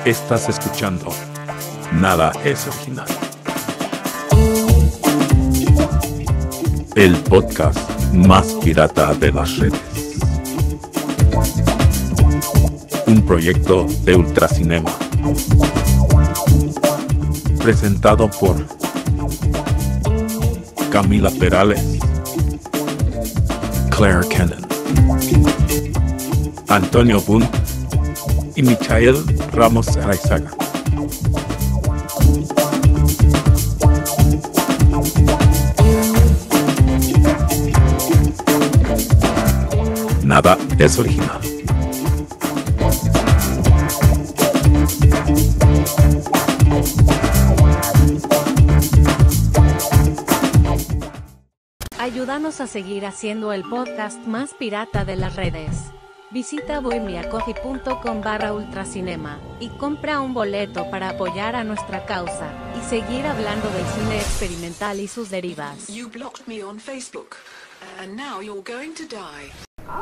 Estás escuchando Nada es Original, el podcast más pirata de las redes. Un proyecto de Ultracinema, presentado por Camila Perales, Claire Cannon, Antonio Bunt y Michael Ramos Araizaga. Nada es original. Ayúdanos a seguir haciendo el podcast más pirata de las redes. Visita buymeacoffee.com/ultracinema y compra un boleto para apoyar a nuestra causa y seguir hablando del cine experimental y sus derivas. You blocked me on Facebook, and now you're going to die.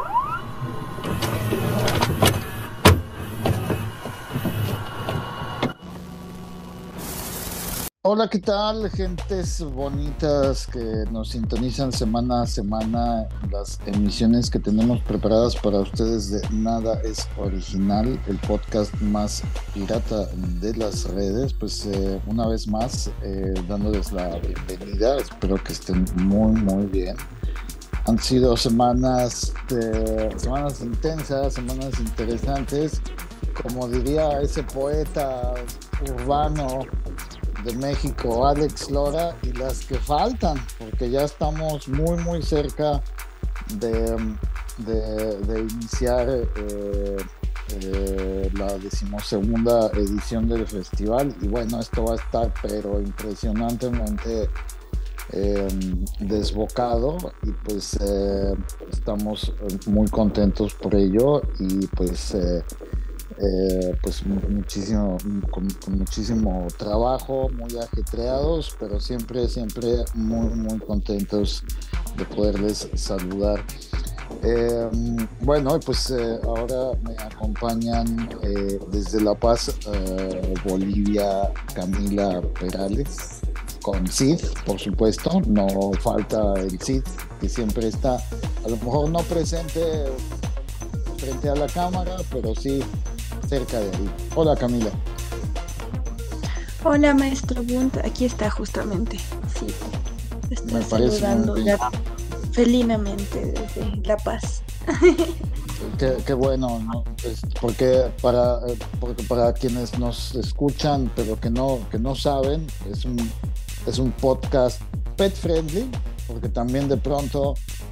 Hola, ¿qué tal, gentes bonitas que nos sintonizan semana a semana en las emisiones que tenemos preparadas para ustedes de Nada es Original, el podcast más pirata de las redes? Pues una vez más, dándoles la bienvenida, espero que estén muy bien. Han sido semanas intensas, semanas interesantes, como diría ese poeta urbano de México, Alex Lora, y las que faltan, porque ya estamos muy cerca de iniciar la 12ª edición del festival, y bueno, esto va a estar pero impresionantemente desbocado, y pues estamos muy contentos por ello, y pues con muchísimo trabajo, muy ajetreados, pero siempre muy contentos de poderles saludar. Bueno, pues ahora me acompañan desde La Paz, Bolivia, Camila Perales, con Cid, por supuesto. No falta el Cid, que siempre está, a lo mejor no presente frente a la cámara, pero sí cerca de ahí. Hola, Camila. Hola, maestro Bunt, aquí está justamente. Sí, está saludando ya felinamente desde La Paz. Qué bueno, ¿no? Porque para quienes nos escuchan pero que no saben, es un podcast pet friendly, porque también de pronto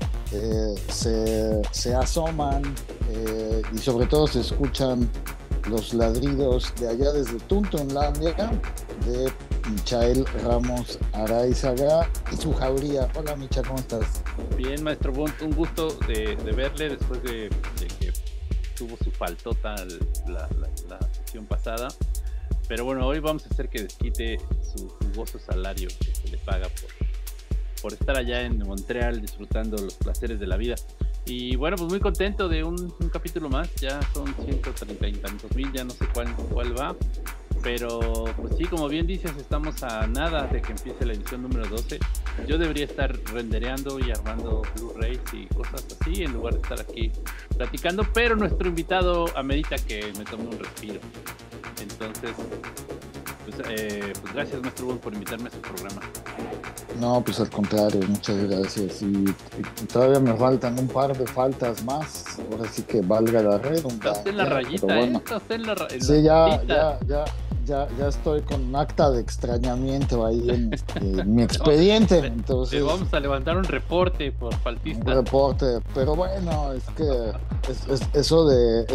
se asoman y sobre todo se escuchan los ladridos de allá desde Tuntunlandia de Michael Ramos Araizaga y su jauría. Hola, Micha, ¿cómo estás? Bien, maestro Bunt, un gusto de verle después de que tuvo su faltota la sesión pasada. Pero bueno, hoy vamos a hacer que desquite su jugoso salario que se le paga por estar allá en Montreal disfrutando los placeres de la vida. Y bueno, pues muy contento de un capítulo más. Ya son 130 y tantos mil, ya no sé cuál va, pero pues sí, como bien dices, estamos a nada de que empiece la edición número 12. Yo debería estar rendereando y armando Blu-rays y cosas así en lugar de estar aquí platicando, pero nuestro invitado amerita que me tome un respiro. Entonces pues gracias, maestro Bunt, por invitarme a su programa. No, pues al contrario, muchas gracias. Y todavía me faltan un par de faltas más. Ahora sí que valga la redundancia. Está usted en la rayita, bueno. Está usted en la sí, ya estoy con un acta de extrañamiento ahí en mi expediente. Entonces, vamos a levantar un reporte por faltista. Un reporte, pero bueno, es que eso de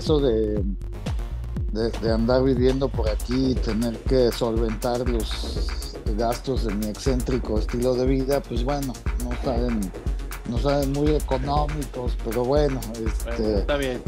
andar viviendo por aquí y tener que solventar los gastos de mi excéntrico estilo de vida, pues bueno, no saben muy económicos, pero bueno, está bien.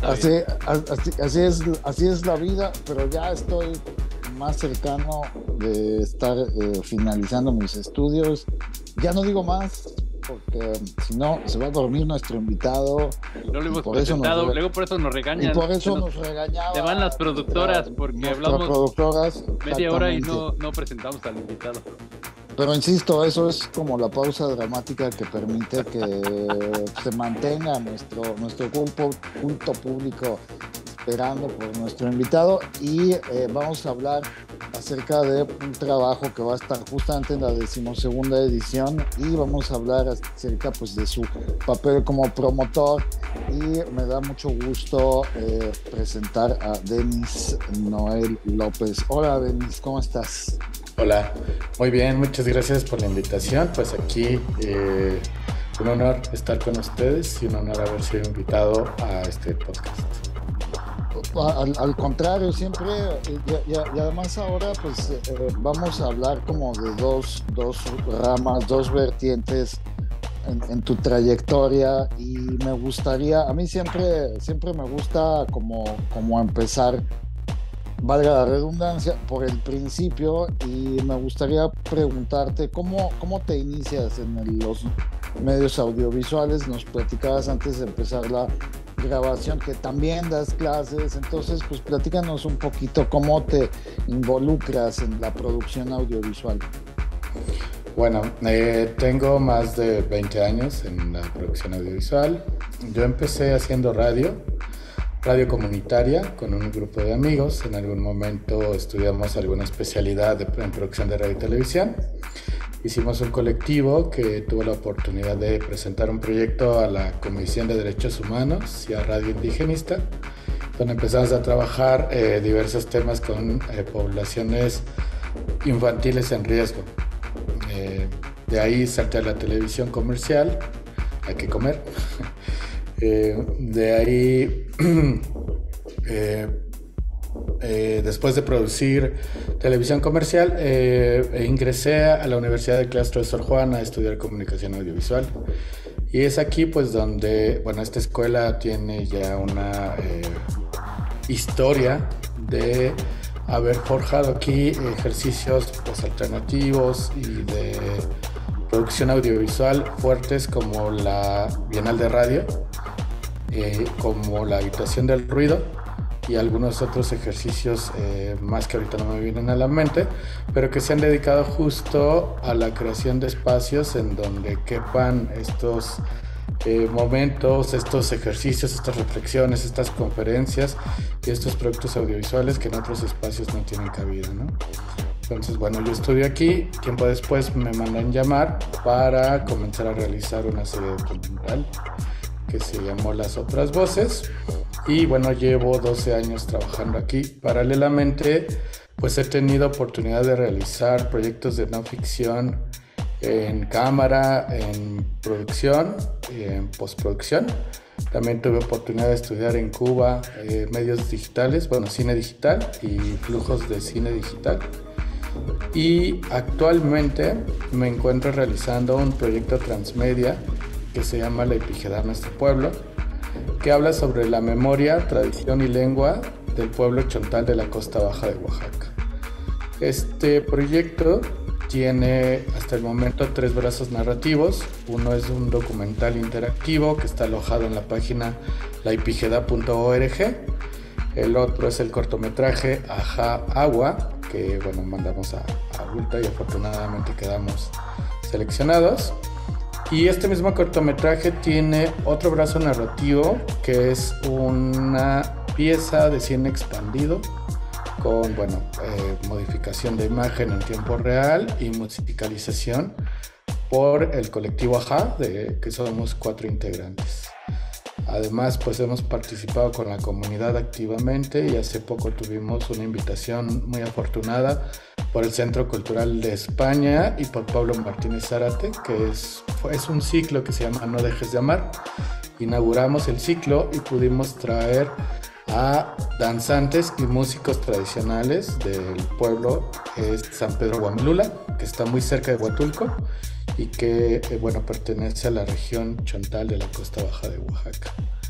Así es la vida, pero ya estoy más cercano de estar finalizando mis estudios. Ya no digo más, porque si no, se va a dormir nuestro invitado. No lo hemos presentado, luego por eso nos regañan. Y por eso nos regañaba. Se van las productoras, porque hablamos media hora y no presentamos al invitado. Pero insisto, eso es como la pausa dramática que permite que se mantenga nuestro culto público esperando por nuestro invitado, y vamos a hablar acerca de un trabajo que va a estar justamente en la 12ª edición, y vamos a hablar acerca pues de su papel como promotor, y me da mucho gusto presentar a Denis Noel López. Hola Denis, ¿cómo estás? Hola, muy bien, muchas gracias por la invitación. Pues aquí un honor estar con ustedes y un honor haber sido invitado a este podcast. Al contrario, siempre, y además ahora pues vamos a hablar como de dos ramas, dos vertientes en tu trayectoria, y me gustaría, a mí siempre me gusta como empezar, valga la redundancia, por el principio, y me gustaría preguntarte cómo te inicias en los medios audiovisuales. Nos platicabas antes de empezar la grabación que también das clases, entonces pues platícanos un poquito cómo te involucras en la producción audiovisual. Bueno, tengo más de 20 años en la producción audiovisual. Yo empecé haciendo radio comunitaria con un grupo de amigos. En algún momento estudiamos alguna especialidad en producción de radio y televisión. Hicimos un colectivo que tuvo la oportunidad de presentar un proyecto a la Comisión de Derechos Humanos y a Radio Indigenista, donde empezamos a trabajar diversos temas con poblaciones infantiles en riesgo. De ahí salté a la televisión comercial, hay que comer. De ahí, después de producir televisión comercial, ingresé a la Universidad del Claustro de Sor Juana a estudiar comunicación audiovisual. Y es aquí pues donde, bueno, esta escuela tiene ya una historia de haber forjado aquí ejercicios pues, alternativos y de producción audiovisual fuertes, como la Bienal de Radio, como la Habitación del Ruido y algunos otros ejercicios más que ahorita no me vienen a la mente, pero que se han dedicado justo a la creación de espacios en donde quepan estos momentos, estos ejercicios, estas reflexiones, estas conferencias y estos productos audiovisuales que en otros espacios no tienen cabida, ¿no? Entonces, bueno, yo estudio aquí, tiempo después me mandan llamar para comenzar a realizar una serie documental que se llamó Las Otras Voces, y bueno, llevo 12 años trabajando aquí. Paralelamente, pues he tenido oportunidad de realizar proyectos de no ficción en cámara, en producción, en postproducción. También tuve oportunidad de estudiar en Cuba medios digitales, bueno, cine digital y flujos de cine digital. Y actualmente me encuentro realizando un proyecto transmedia que se llama La Epígeda Nuestro Pueblo, que habla sobre la memoria, tradición y lengua del pueblo chontal de la costa baja de Oaxaca. Este proyecto tiene hasta el momento 3 brazos narrativos. Uno es un documental interactivo que está alojado en la página laepigeda.org. El otro es el cortometraje Ajá Agua, que bueno, mandamos a Ulta y afortunadamente quedamos seleccionados. Y este mismo cortometraje tiene otro brazo narrativo que es una pieza de cine expandido con modificación de imagen en tiempo real y musicalización por el colectivo Ajá, que somos 4 integrantes. Además, pues hemos participado con la comunidad activamente, y hace poco tuvimos una invitación muy afortunada por el Centro Cultural de España y por Pablo Martínez Zárate, que es un ciclo que se llama No Dejes de Amar. Inauguramos el ciclo y pudimos traer a danzantes y músicos tradicionales del pueblo, es San Pedro Guamlula, que está muy cerca de Huatulco y que pertenece a la región chontal de la costa baja de Oaxaca.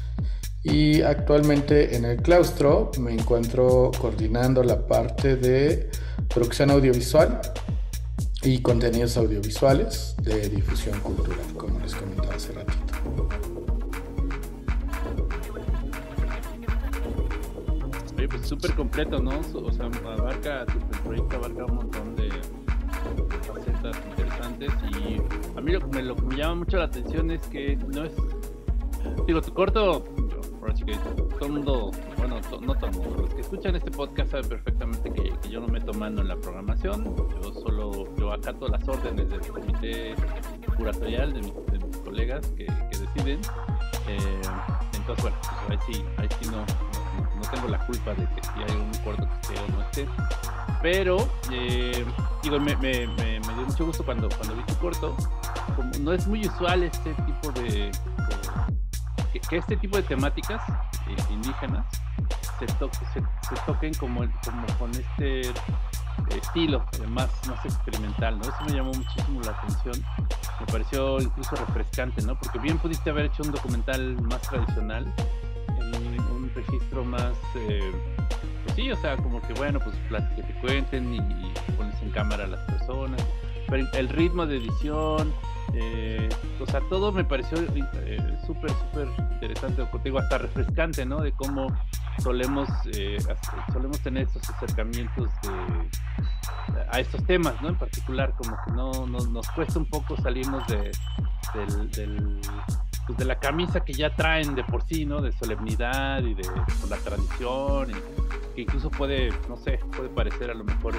Y actualmente en el claustro me encuentro coordinando la parte de producción audiovisual. y contenidos audiovisuales de difusión cultural, como les comentaba hace ratito. Oye, pues súper completo, ¿no? O sea, tu proyecto abarca un montón de facetas interesantes, y a mí lo que me llama mucho la atención es que no es, digo, tu corto, ahora sí que todo el mundo, bueno, no todo el mundo, los que escuchan este podcast saben perfectamente que yo no meto mano en la programación, yo acato las órdenes del comité curatorial de mis colegas que deciden, entonces bueno, pues ahí sí no tengo la culpa de que si hay un corto que esté o no esté, pero digo, me dio mucho gusto cuando vi tu corto. Como no es muy usual este tipo de que este tipo de temáticas indígenas se toquen como con este estilo más experimental, ¿no? Eso me llamó muchísimo la atención, me pareció incluso refrescante, ¿no? Porque bien pudiste haber hecho un documental más tradicional, un registro más pues sí, o sea, como que bueno, pues que te cuenten y pones en cámara a las personas, pero el ritmo de edición, o sea, todo me pareció súper interesante, digo, hasta refrescante, ¿no? De cómo solemos tener estos acercamientos a estos temas, ¿no? En particular, como que no nos cuesta un poco salirnos de la camisa que ya traen de por sí, ¿no? De solemnidad y de la tradición, y que incluso puede parecer a lo mejor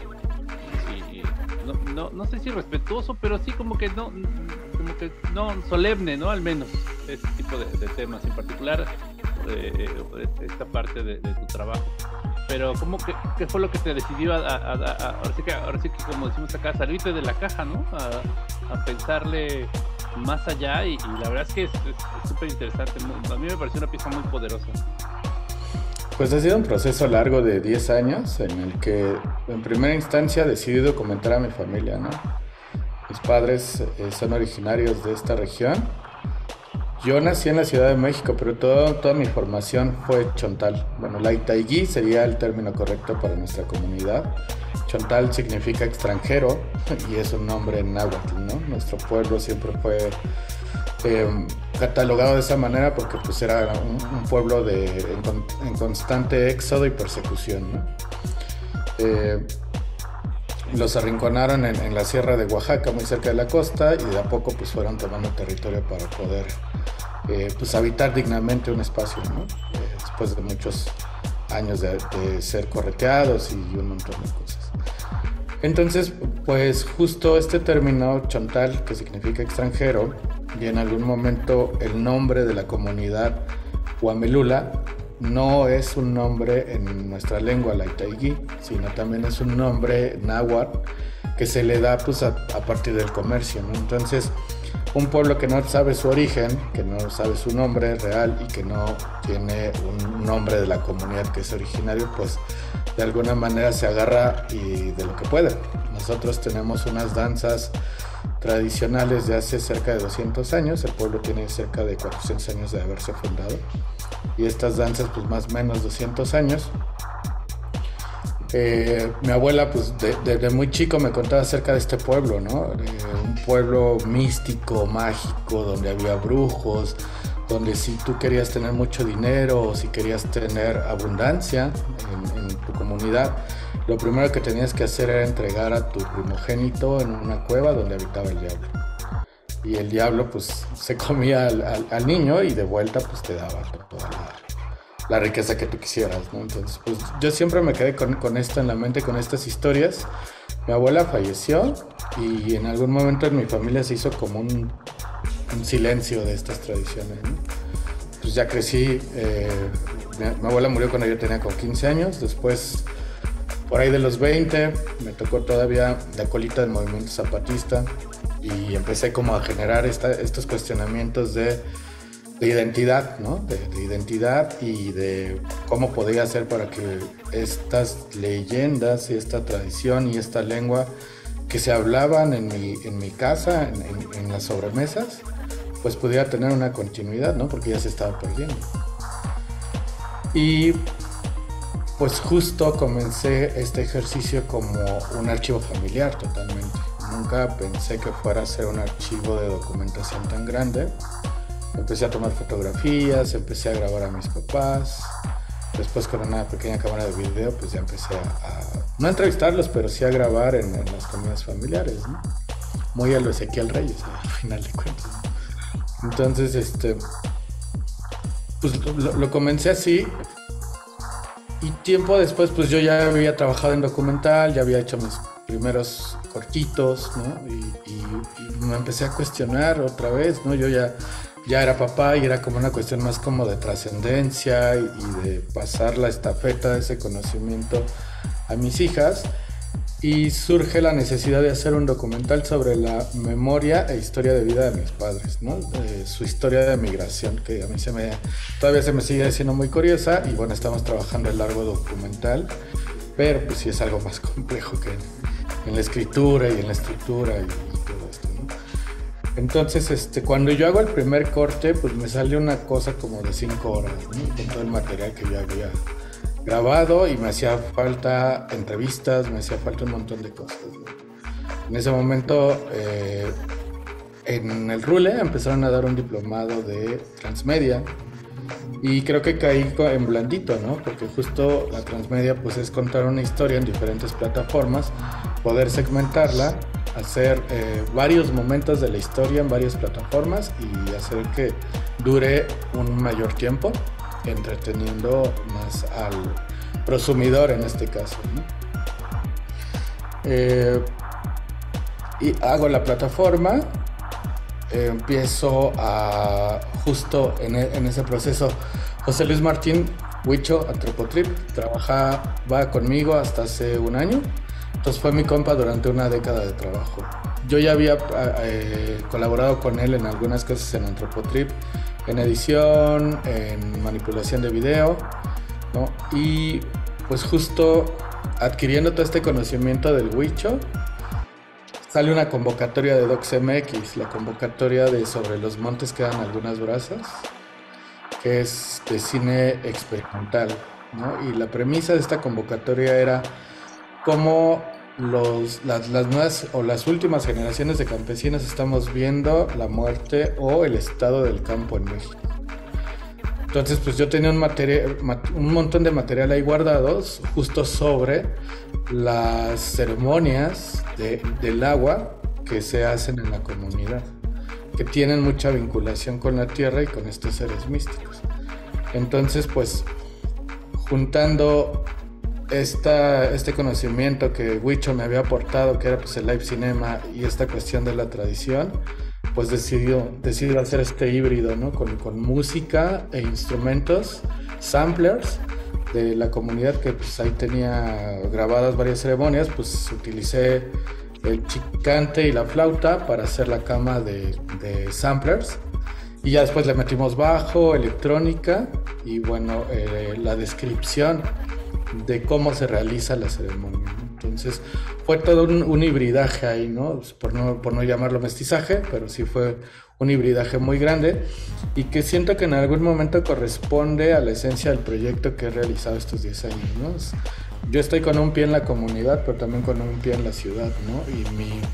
no sé si respetuoso, pero sí como que no solemne, ¿no? Al menos ese tipo de temas, en particular esta parte de tu trabajo. Pero ¿qué fue lo que te decidió ahora sí que como decimos acá, salirte de la caja, ¿no? A pensarle más allá, y la verdad es que es súper interesante. A mí me pareció una pieza muy poderosa. Pues ha sido un proceso largo de 10 años en el que en primera instancia decidí documentar a mi familia, ¿no? Mis padres son originarios de esta región. Yo nací en la Ciudad de México, pero toda mi formación fue chontal. Bueno, la Itaigui sería el término correcto para nuestra comunidad. Chontal significa extranjero y es un nombre en náhuatl, ¿no? Nuestro pueblo siempre fue catalogado de esa manera porque pues era un pueblo en constante éxodo y persecución, ¿no? Los arrinconaron en la sierra de Oaxaca, muy cerca de la costa, y de a poco pues fueron tomando territorio para poder pues habitar dignamente un espacio, ¿no? Después de muchos años de ser correteados y un montón de cosas. Entonces, pues justo este término chontal, que significa extranjero, y en algún momento el nombre de la comunidad Huamelula no es un nombre en nuestra lengua, la Itaigui, sino también es un nombre náhuatl que se le da pues a partir del comercio, ¿no? Entonces, un pueblo que no sabe su origen, que no sabe su nombre real y que no tiene un nombre de la comunidad que es originario, pues de alguna manera se agarra y de lo que puede. Nosotros tenemos unas danzas tradicionales de hace cerca de 200 años, el pueblo tiene cerca de 400 años de haberse fundado, y estas danzas pues más o menos 200 años. Mi abuela pues desde muy chico me contaba acerca de este pueblo, ¿no? Un pueblo místico, mágico, donde había brujos, donde si tú querías tener mucho dinero o si querías tener abundancia en tu comunidad, lo primero que tenías que hacer era entregar a tu primogénito en una cueva donde habitaba el diablo. Y el diablo pues se comía al niño y de vuelta pues te daba toda la riqueza que tú quisieras, ¿no? Entonces pues yo siempre me quedé con esto en la mente, con estas historias. Mi abuela falleció y en algún momento en mi familia se hizo como un silencio de estas tradiciones, ¿no? Pues ya crecí, mi abuela murió cuando yo tenía como 15 años, después por ahí de los 20 me tocó todavía la colita del movimiento zapatista y empecé como a generar estos cuestionamientos de identidad, ¿no? De identidad y de cómo podía hacer para que estas leyendas y esta tradición y esta lengua que se hablaban en mi casa, en las sobremesas, pues pudiera tener una continuidad, ¿no? Porque ya se estaba perdiendo. Y pues justo comencé este ejercicio como un archivo familiar totalmente. nunca pensé que fuera a ser un archivo de documentación tan grande. Empecé a tomar fotografías, empecé a grabar a mis papás. Después con una pequeña cámara de video, pues ya empecé no a entrevistarlos, pero sí a grabar en las comidas familiares, ¿no? Muy a lo Ezequiel Reyes, al final de cuentas. Entonces, pues lo comencé así. Y tiempo después, pues yo ya había trabajado en documental, ya había hecho mis primeros cortitos, ¿no? Y me empecé a cuestionar otra vez, ¿no? Yo ya era papá y era como una cuestión más como de trascendencia y de pasar la estafeta de ese conocimiento a mis hijas. Y surge la necesidad de hacer un documental sobre la memoria e historia de vida de mis padres, ¿no? Su historia de migración, que a mí todavía se me sigue haciendo muy curiosa. Y bueno, estamos trabajando el largo documental, pero pues sí es algo más complejo que en la escritura y en la estructura y todo esto, ¿no? Entonces, cuando yo hago el primer corte, pues me sale una cosa como de 5 horas, ¿no? Con todo el material que yo había grabado, y me hacía falta entrevistas, me hacía falta un montón de cosas, ¿no? En ese momento, en el RULE empezaron a dar un diplomado de transmedia, y creo que caí en blandito, ¿no? Porque justo la transmedia pues es contar una historia en diferentes plataformas, poder segmentarla, hacer varios momentos de la historia en varias plataformas y hacer que dure un mayor tiempo, entreteniendo más al prosumidor en este caso, ¿no? Y hago la plataforma, empiezo a justo en ese proceso. José Luis Martín Huicho Antropotrip trabajaba conmigo hasta hace un año, entonces fue mi compa durante una década de trabajo. Yo ya había colaborado con él en algunas cosas en Antropotrip, en edición, en manipulación de video, ¿no? Y pues justo adquiriendo todo este conocimiento del Huicho, sale una convocatoria de DocsMX, la convocatoria de Sobre los montes quedan algunas brasas, que es de cine experimental, ¿no? Y la premisa de esta convocatoria era cómo las nuevas o las últimas generaciones de campesinos estamos viendo la muerte o el estado del campo en México. Entonces, pues yo tenía un montón de material ahí guardados justo sobre las ceremonias del agua que se hacen en la comunidad, que tienen mucha vinculación con la tierra y con estos seres místicos. Entonces, pues, juntando este conocimiento que Huicho me había aportado, que era pues el live cinema y esta cuestión de la tradición, pues decidió hacer este híbrido, ¿no? Con música e instrumentos, samplers de la comunidad que pues ahí tenía grabadas varias ceremonias. Pues utilicé el chicante y la flauta para hacer la cama de samplers, y ya después le metimos bajo, electrónica y bueno, la descripción de cómo se realiza la ceremonia, ¿no? Entonces fue todo un hibridaje ahí, ¿no? Por no llamarlo mestizaje, pero sí fue un hibridaje muy grande y que siento que en algún momento corresponde a la esencia del proyecto que he realizado estos 10 años, ¿no? Yo estoy con un pie en la comunidad, pero también con un pie en la ciudad, ¿no? Y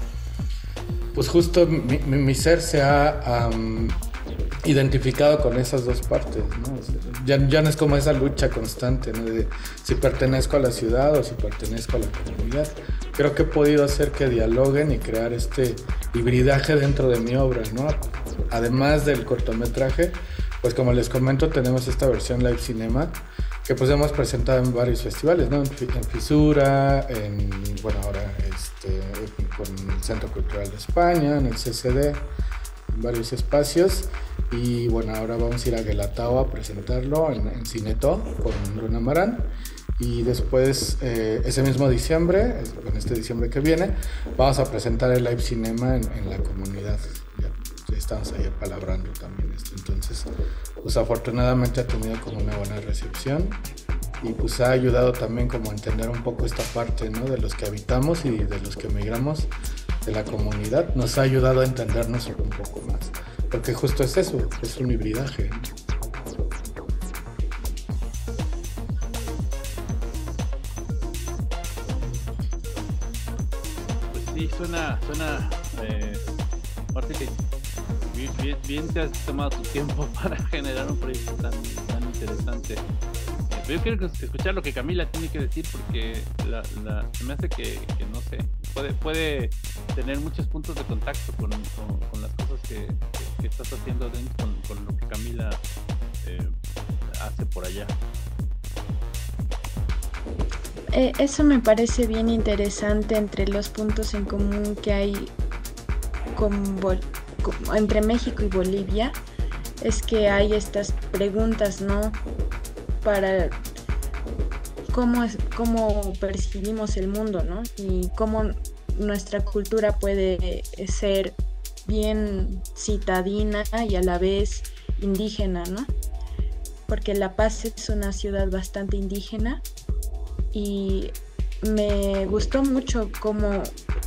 pues justo mi ser se ha identificado con esas dos partes, ¿no? Ya no es como esa lucha constante, ¿no? De si pertenezco a la ciudad o si pertenezco a la comunidad. Creo que he podido hacer que dialoguen y crear este hibridaje dentro de mi obra, ¿no? Además del cortometraje, pues como les comento, tenemos esta versión live cinema que pues hemos presentado en varios festivales, ¿no? En Fisura, bueno, ahora con el Centro Cultural de España, en el CCD, en varios espacios. Y bueno, ahora vamos a ir a Guelatao a presentarlo en Cineto con Luna Marán. Y después, ese mismo diciembre, en este diciembre que viene, vamos a presentar el live cinema en la comunidad. Ya estamos ahí apalabrando también esto. Entonces, pues afortunadamente ha tenido como una buena recepción. Y pues ha ayudado también como a entender un poco esta parte, ¿no? De los que habitamos y de los que migramos de la comunidad. Nos ha ayudado a entendernos un poco más. Porque justo es eso, es un hibridaje. Pues Sí, suena ahora sí que bien te has tomado tu tiempo para generar un proyecto tan interesante. Pero yo quiero escuchar lo que Camila tiene que decir, porque se me hace que no sé, puede tener muchos puntos de contacto con las cosas que estás haciendo dentro, con lo que Camila hace por allá. Eso me parece bien interesante entre los puntos en común que hay entre México y Bolivia, es que hay estas preguntas, ¿no? Para cómo percibimos el mundo, ¿no? Y cómo nuestra cultura puede ser bien citadina y a la vez indígena, ¿no? Porque La Paz es una ciudad bastante indígena y me gustó mucho cómo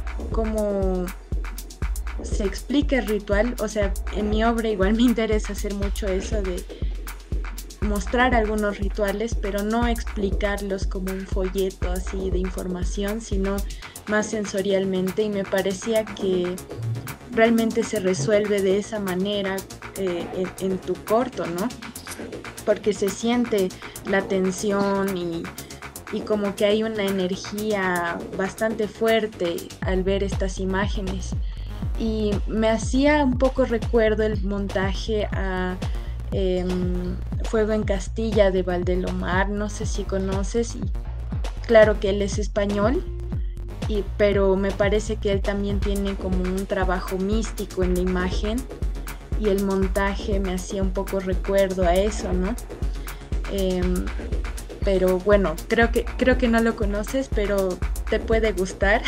se explica el ritual. O sea, en mi obra igual me interesa hacer mucho eso de mostrar algunos rituales, pero no explicarlos como un folleto así de información, sino más sensorialmente, y me parecía que realmente se resuelve de esa manera en tu corto, ¿no? Porque se siente la tensión y como que hay una energía bastante fuerte al ver estas imágenes. Y me hacía un poco recuerdo el montaje a Fuego en Castilla de Valdelomar, no sé si conoces, y claro que él es español, pero me parece que él también tiene como un trabajo místico en la imagen, y el montaje me hacía un poco recuerdo a eso, ¿no? Pero bueno, creo que no lo conoces, pero te puede gustar.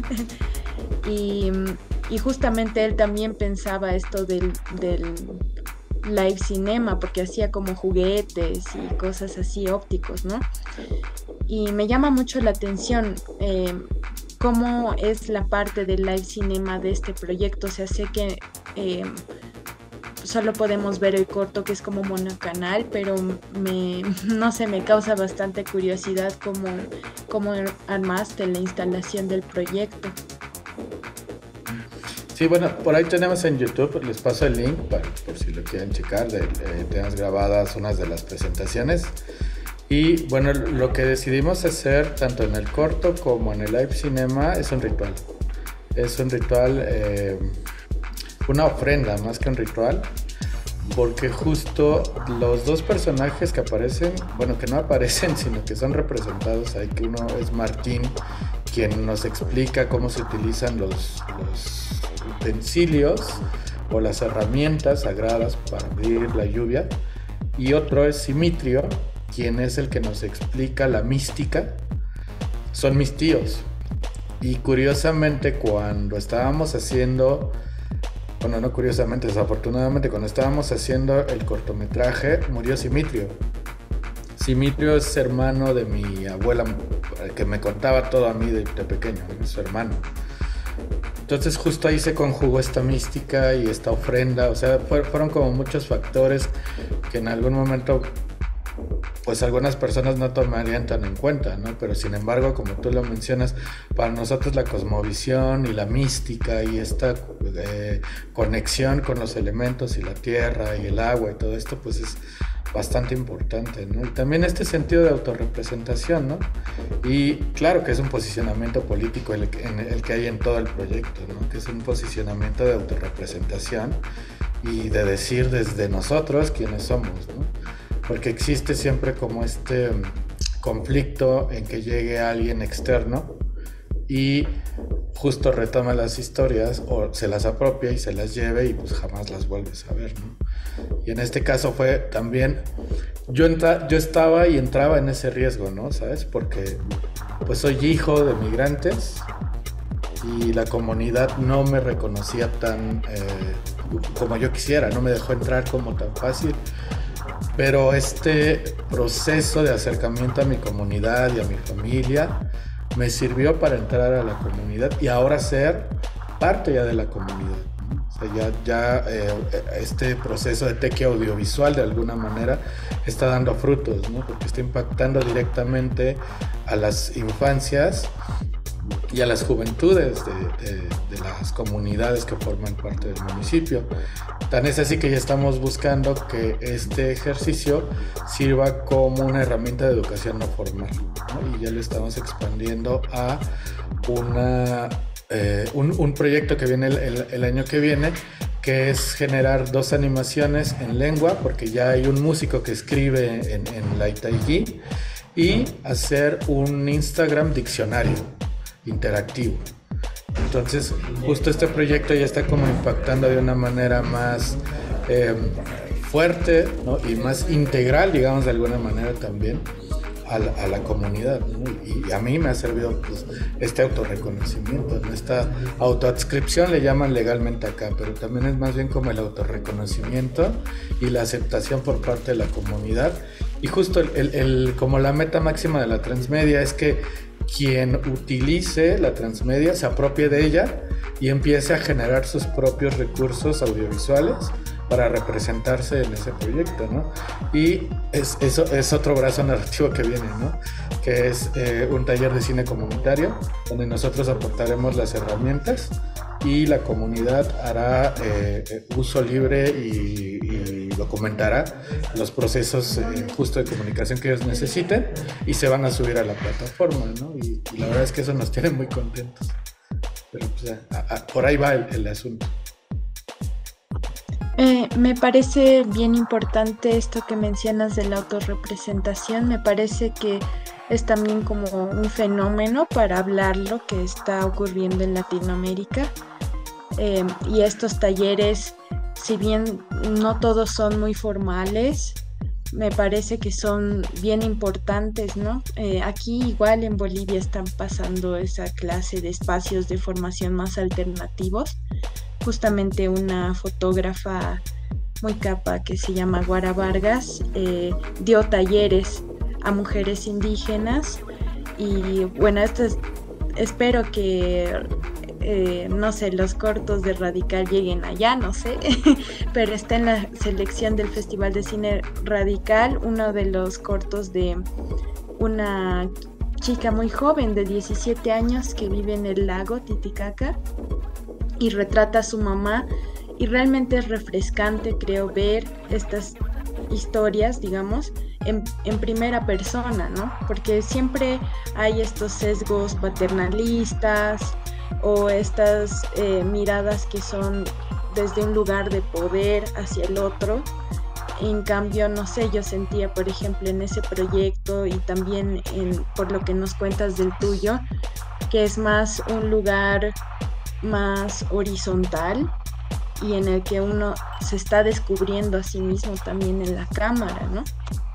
y justamente él también pensaba esto del live cinema, porque hacía como juguetes y cosas así ópticos, ¿no? Y me llama mucho la atención cómo es la parte del live cinema de este proyecto. O sea, sé que solo podemos ver el corto, que es como monocanal, pero no sé, me causa bastante curiosidad cómo armaste la instalación del proyecto. Sí, bueno, por ahí tenemos en YouTube, les paso el link por si lo quieren checar, tenemos grabadas unas de las presentaciones. Y bueno, lo que decidimos hacer tanto en el corto como en el live cinema es un ritual. Es un ritual, una ofrenda más que un ritual, porque justo los dos personajes que aparecen, bueno, que no aparecen, sino que son representados ahí, que uno es Martín, quien nos explica cómo se utilizan los utensilios o las herramientas sagradas para pedir la lluvia, y otro es Simitrio, quien es el que nos explica la mística. Son mis tíos, y curiosamente cuando estábamos haciendo, bueno, no curiosamente, desafortunadamente, cuando estábamos haciendo el cortometraje murió Simitrio. Simitrio es hermano de mi abuela, que me contaba todo a mí de pequeño, es su hermano. Entonces justo ahí se conjugó esta mística y esta ofrenda. O sea, fueron como muchos factores que en algún momento pues algunas personas no tomarían tan en cuenta, ¿no? Pero sin embargo, como tú lo mencionas, para nosotros la cosmovisión y la mística y esta conexión con los elementos y la tierra y el agua y todo esto, pues es bastante importante, ¿no? Y también este sentido de autorrepresentación, ¿no? Y claro que es un posicionamiento político el que hay en todo el proyecto, ¿no? Que es un posicionamiento de autorrepresentación y de decir desde nosotros quiénes somos, ¿no? Porque existe siempre como este conflicto en que llegue alguien externo y justo retoma las historias o se las apropia y se las lleve y pues jamás las vuelves a ver, ¿no? Y en este caso fue también, yo estaba y entraba en ese riesgo, ¿no? ¿Sabes? Porque pues soy hijo de migrantes y la comunidad no me reconocía tan como yo quisiera, no me dejó entrar como tan fácil. Pero este proceso de acercamiento a mi comunidad y a mi familia me sirvió para entrar a la comunidad y ahora ser parte ya de la comunidad, ¿no? O sea, ya este proceso de tequio audiovisual de alguna manera está dando frutos, ¿no? Porque está impactando directamente a las infancias y a las juventudes de las comunidades que forman parte del municipio. Tan es así que ya estamos buscando que este ejercicio sirva como una herramienta de educación no formal, ¿no? Y ya lo estamos expandiendo a un proyecto que viene el año que viene, que es generar 2 animaciones en lengua, porque ya hay un músico que escribe en la Itaigui, y hacer un Instagram diccionario interactivo. Entonces, justo este proyecto ya está como impactando de una manera más fuerte, ¿no? Y más integral, digamos, de alguna manera también a la comunidad, ¿no? Y a mí me ha servido, pues, este autorreconocimiento, ¿no? Esta autoadscripción le llaman legalmente acá, pero también es más bien como el autorreconocimiento y la aceptación por parte de la comunidad. Y justo como la meta máxima de la transmedia es que quien utilice la transmedia se apropie de ella y empiece a generar sus propios recursos audiovisuales para representarse en ese proyecto, ¿no? Y eso es otro brazo narrativo que viene, ¿no? Que es un taller de cine comunitario, donde nosotros aportaremos las herramientas y la comunidad hará uso libre y documentará los procesos justo de comunicación que ellos necesiten, y se van a subir a la plataforma, ¿no? Y la verdad es que eso nos tiene muy contentos. Pero pues, por ahí va el asunto. Me parece bien importante esto que mencionas de la autorrepresentación. Me parece que es también como un fenómeno para hablarlo que está ocurriendo en Latinoamérica. Y estos talleres, si bien no todos son muy formales, me parece que son bien importantes, ¿no? Aquí igual en Bolivia están pasando esa clase de espacios de formación más alternativos. Justamente una fotógrafa muy capa que se llama Guara Vargas dio talleres a mujeres indígenas, y bueno, espero que no sé, los cortos de Radical lleguen allá, no sé, pero está en la selección del Festival de Cine Radical uno de los cortos de una chica muy joven de 17 años que vive en el lago Titicaca y retrata a su mamá, y realmente es refrescante, creo, ver estas historias, digamos, en primera persona, ¿no? Porque siempre hay estos sesgos paternalistas o estas miradas que son desde un lugar de poder hacia el otro. En cambio, no sé, yo sentía, por ejemplo, en ese proyecto y también por lo que nos cuentas del tuyo, que es más un lugar más horizontal y en el que uno se está descubriendo a sí mismo también en la cámara, ¿no?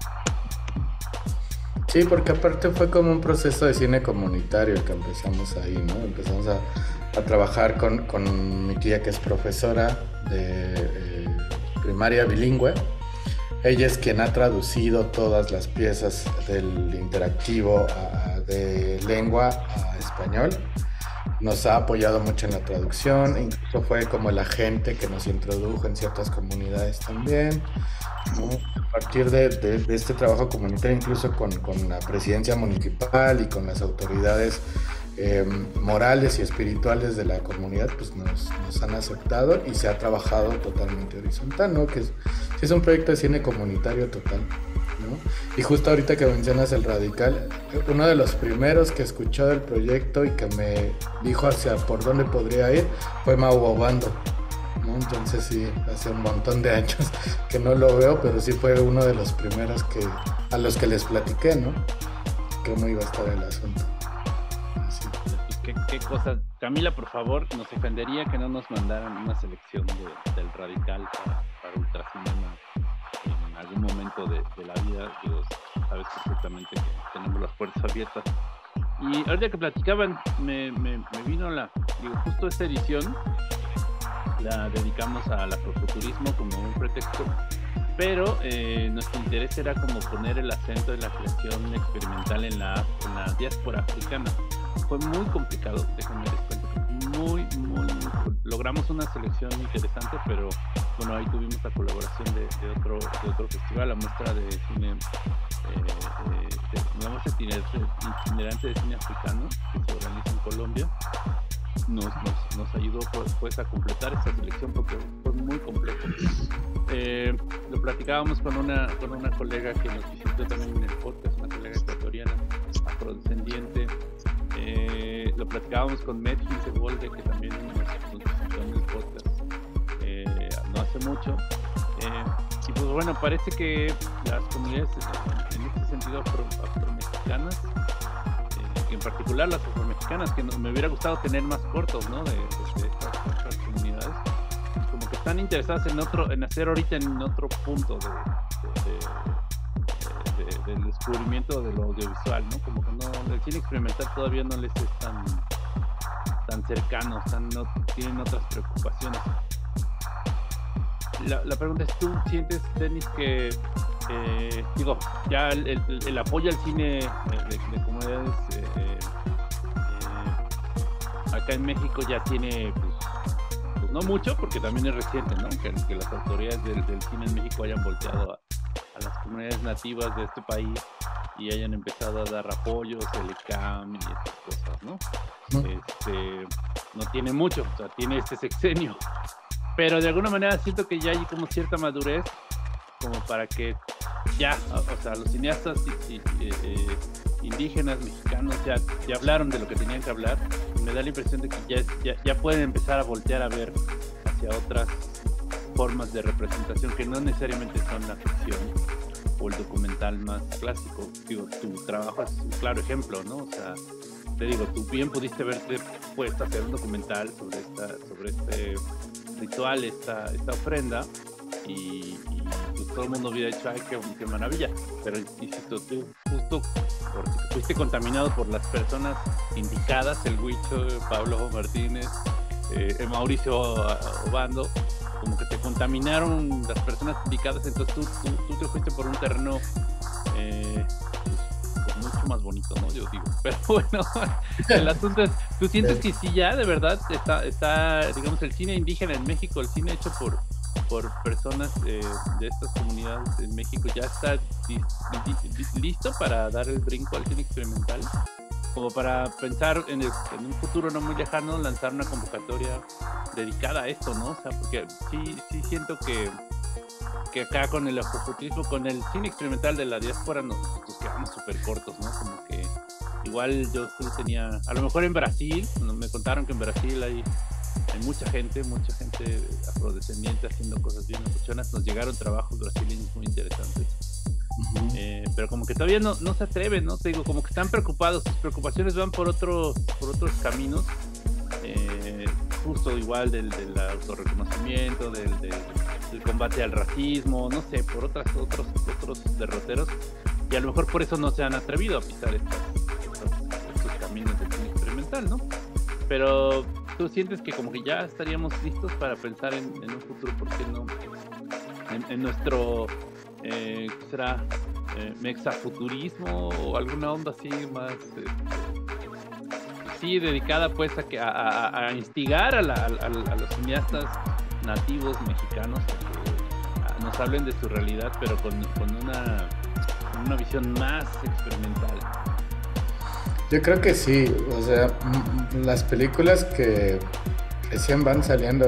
Sí, porque aparte fue como un proceso de cine comunitario el que empezamos ahí, ¿no? Empezamos a trabajar con mi tía, que es profesora de primaria bilingüe. Ella es quien ha traducido todas las piezas del interactivo de lengua a español. Nos ha apoyado mucho en la traducción, incluso fue como el agente que nos introdujo en ciertas comunidades también, ¿no? A partir de este trabajo comunitario, incluso con la presidencia municipal y con las autoridades morales y espirituales de la comunidad, pues nos han aceptado y se ha trabajado totalmente horizontal, ¿no? Que es un proyecto de cine comunitario total, ¿no? Y justo ahorita que mencionas el Radical, uno de los primeros que escuchó del proyecto y que me dijo hacia por dónde podría ir fue Mau Obando, ¿no? Entonces sí, hace un montón de años que no lo veo, pero sí fue uno de los primeros a los que les platiqué, ¿no? Cómo iba a estar el asunto. Sí. ¿Qué cosas? Camila, por favor, nos ofendería que no nos mandaran una selección del Radical para Ultracinema en algún momento de la vida. Digo, sabes perfectamente que tenemos las puertas abiertas. Y ahorita que platicaban, me vino justo esta edición la dedicamos al afrofuturismo como un pretexto, pero nuestro interés era como poner el acento de la creación experimental en la diáspora africana. Fue muy complicado, déjenme les cuento, muy, logramos una selección interesante, pero bueno, ahí tuvimos la colaboración de otro festival, la muestra de cine, la muestra itinerante de cine africano que se organiza en Colombia. Nos ayudó pues a completar esta selección porque fue muy complejo. Lo platicábamos con una colega que nos visitó también en el podcast, una colega ecuatoriana, afrodescendiente. Lo platicábamos con Met Hinsebolde, que también nos visitó en el podcast no hace mucho. Y pues bueno, parece que las comunidades en este sentido afromexicanas, en particular las afromexicanas, que me hubiera gustado tener más cortos, ¿no? de estas comunidades, como que están interesadas en hacer ahorita en otro punto del descubrimiento de lo audiovisual, ¿no? Como que no, el cine experimental todavía no les es tan cercano, no tienen otras preocupaciones. La pregunta es, ¿tú sientes, Denis, que ya el apoyo al cine de comunidades acá en México ya tiene pues no mucho, porque también es reciente, ¿no? Que las autoridades del cine en México hayan volteado a las comunidades nativas de este país y hayan empezado a dar apoyos, el ECAM y estas cosas, ¿no? No tiene mucho, o sea, tiene este sexenio, pero de alguna manera siento que ya hay como cierta madurez como para que ya, o sea, los cineastas indígenas, mexicanos, ya hablaron de lo que tenían que hablar, y me da la impresión de que ya pueden empezar a voltear a ver hacia otras formas de representación que no necesariamente son la ficción o el documental más clásico. Digo, tu trabajo es un claro ejemplo, ¿no? O sea, te digo, tú bien pudiste verte puesta a hacer un documental sobre este ritual, esta ofrenda, y pues todo el mundo hubiera dicho, ay, qué maravilla, pero insisto, tú justo porque fuiste contaminado por las personas indicadas, el Huicho, Pablo Martínez, Mauricio Obando, como que te contaminaron las personas indicadas, entonces tú te fuiste por un terreno pues mucho más bonito, ¿no? Yo digo, pero bueno, el asunto es, ¿tú sientes que sí ya de verdad está digamos, el cine indígena en México, el cine hecho por personas de estas comunidades en México ya está listo para dar el brinco al cine experimental? Como para pensar en un futuro no muy lejano, lanzar una convocatoria dedicada a esto, ¿no? O sea, porque sí siento que acá con el afrofuturismo, con el cine experimental de la diáspora nos quedamos súper cortos, ¿no? Como que igual yo sí tenía, a lo mejor en Brasil, me contaron que en Brasil hay mucha gente afrodescendiente haciendo cosas bien muchonas, nos llegaron trabajos brasileños muy interesantes. Pero como que todavía no se atreven, ¿no? Te digo, como que están preocupados, sus preocupaciones van por otros caminos, justo igual del autorreconocimiento, del combate al racismo, no sé, por otros derroteros, y a lo mejor por eso no se han atrevido a pisar estos caminos del cine experimental, ¿no? Pero tú sientes que como que ya estaríamos listos para pensar en un futuro, ¿por qué no? En nuestro ¿qué será? Mexafuturismo o alguna onda así más sí dedicada pues a instigar a los cineastas nativos mexicanos a que nos hablen de su realidad, pero con una visión más experimental. Yo creo que sí, o sea, las películas que recién van saliendo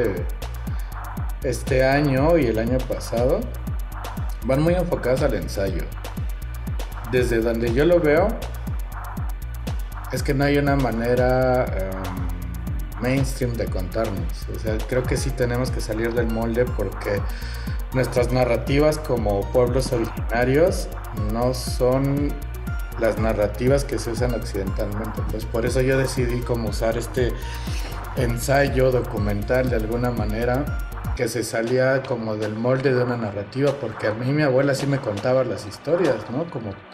este año y el año pasado van muy enfocadas al ensayo. Desde donde yo lo veo es que no hay una manera mainstream de contarnos. O sea, creo que sí tenemos que salir del molde porque nuestras narrativas como pueblos originarios no son las narrativas que se usan occidentalmente. Entonces por eso yo decidí como usar este ensayo documental de alguna manera que se salía como del molde de una narrativa, porque a mí mi abuela sí me contaba las historias, ¿no?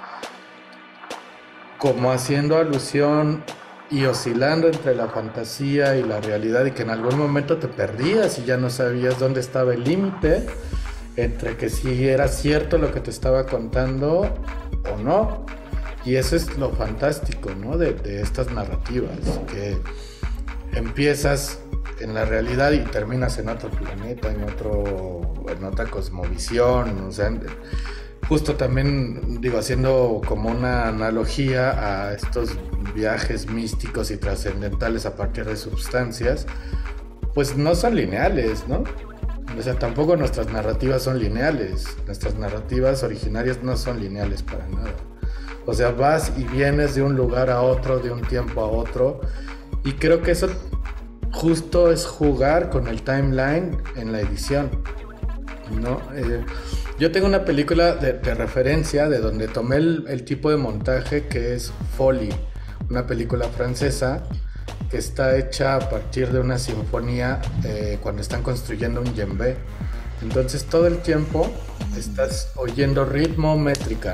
Como haciendo alusión y oscilando entre la fantasía y la realidad, y que en algún momento te perdías y ya no sabías dónde estaba el límite entre que si era cierto lo que te estaba contando o no. Y eso es lo fantástico, ¿no? de estas narrativas, empiezas en la realidad y terminas en otro planeta, en otra cosmovisión, o sea, justo también, digo, haciendo como una analogía a estos viajes místicos y trascendentales a partir de sustancias, pues no son lineales, ¿no? O sea, tampoco nuestras narrativas son lineales, nuestras narrativas originarias no son lineales para nada. O sea, vas y vienes de un lugar a otro, de un tiempo a otro, y creo que eso justo es jugar con el timeline en la edición, ¿no? Yo tengo una película de referencia de donde tomé el tipo de montaje que es Folly, una película francesa que está hecha a partir de una sinfonía cuando están construyendo un djembe. Entonces todo el tiempo estás oyendo ritmo, métrica.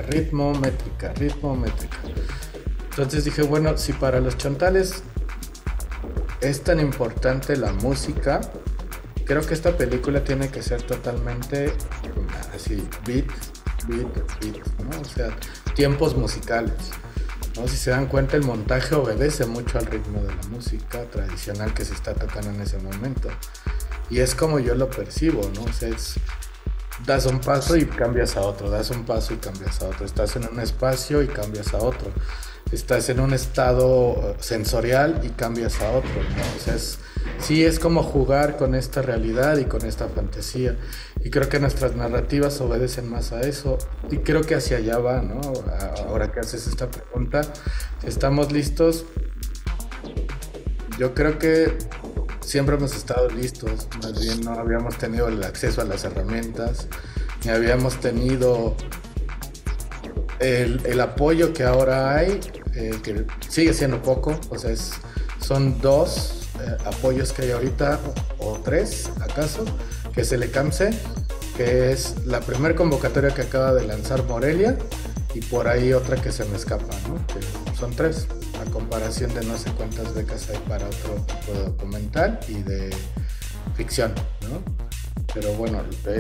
Entonces dije, bueno, si para los chontales es tan importante la música, creo que esta película tiene que ser totalmente así, beat, ¿no? O sea, tiempos musicales, ¿no? Si se dan cuenta, el montaje obedece mucho al ritmo de la música tradicional que se está tocando en ese momento. Y es como yo lo percibo, ¿no? O sea, das un paso y cambias a otro, das un paso y cambias a otro. Estás en un espacio y cambias a otro. Estás en un estado sensorial y cambias a otro, ¿no? O sea, sí es como jugar con esta realidad y con esta fantasía. Y creo que nuestras narrativas obedecen más a eso. Y creo que hacia allá va, ¿no? Ahora que haces esta pregunta, si estamos listos, yo creo que siempre hemos estado listos. Más bien no habíamos tenido el acceso a las herramientas, ni habíamos tenido el apoyo que ahora hay, que sigue siendo poco. O sea, son 2 apoyos que hay ahorita, o 3 acaso, que es el ECAMSE, que es la primera convocatoria que acaba de lanzar Morelia, y por ahí otra que se me escapa, ¿no? Que son 3, a comparación de no sé cuántas becas hay para otro tipo de documental y de ficción, ¿no? Pero bueno,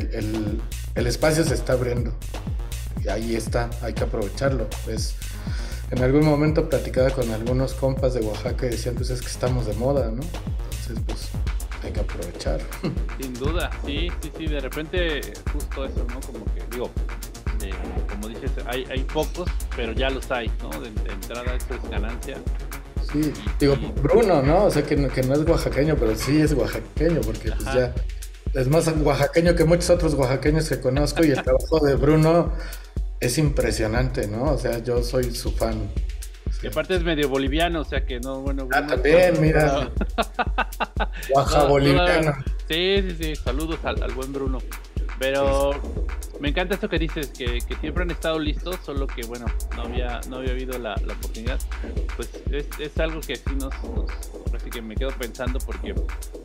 el espacio se está abriendo y ahí está, hay que aprovecharlo. Pues en algún momento platicaba con algunos compas de Oaxaca y decían, pues es que estamos de moda, ¿no? Entonces pues hay que aprovechar. Sin duda, sí, de repente justo eso, ¿no? Como que digo, como dices, hay pocos, pero ya los hay, ¿no? De entrada esto es ganancia. Sí, digo, Bruno, ¿no? O sea, que no es oaxaqueño, pero sí es oaxaqueño, porque pues ya es más oaxaqueño que muchos otros oaxaqueños que conozco, y el trabajo de Bruno es impresionante, ¿no? O sea, yo soy su fan. Y aparte es medio boliviano, o sea que no, bueno... Bruno, también, mira. Oaxaca boliviano. Sí, saludos al buen Bruno. Pero me encanta esto que dices, que siempre han estado listos, solo que bueno, no había habido la oportunidad. Pues es algo que sí así que me quedo pensando, porque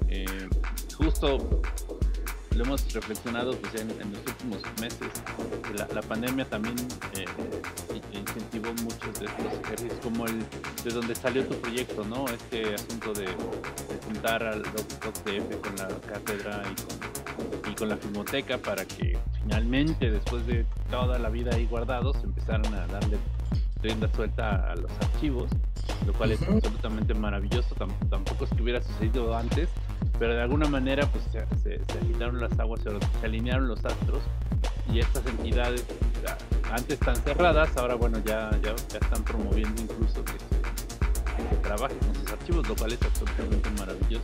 justo lo hemos reflexionado pues, en los últimos meses. La pandemia también incentivó muchos de estos ejercicios, como de donde salió tu proyecto, ¿no? Este asunto de juntar al DocDF con la cátedra y con la filmoteca, para que finalmente, después de toda la vida ahí guardados, empezaran a darle rienda suelta a los archivos, lo cual es absolutamente maravilloso. Tampoco es que hubiera sucedido antes, pero de alguna manera pues se agitaron las aguas, se alinearon los astros, y estas entidades antes tan cerradas, ahora bueno ya están promoviendo incluso que se trabaje con sus archivos, lo cual es absolutamente maravilloso,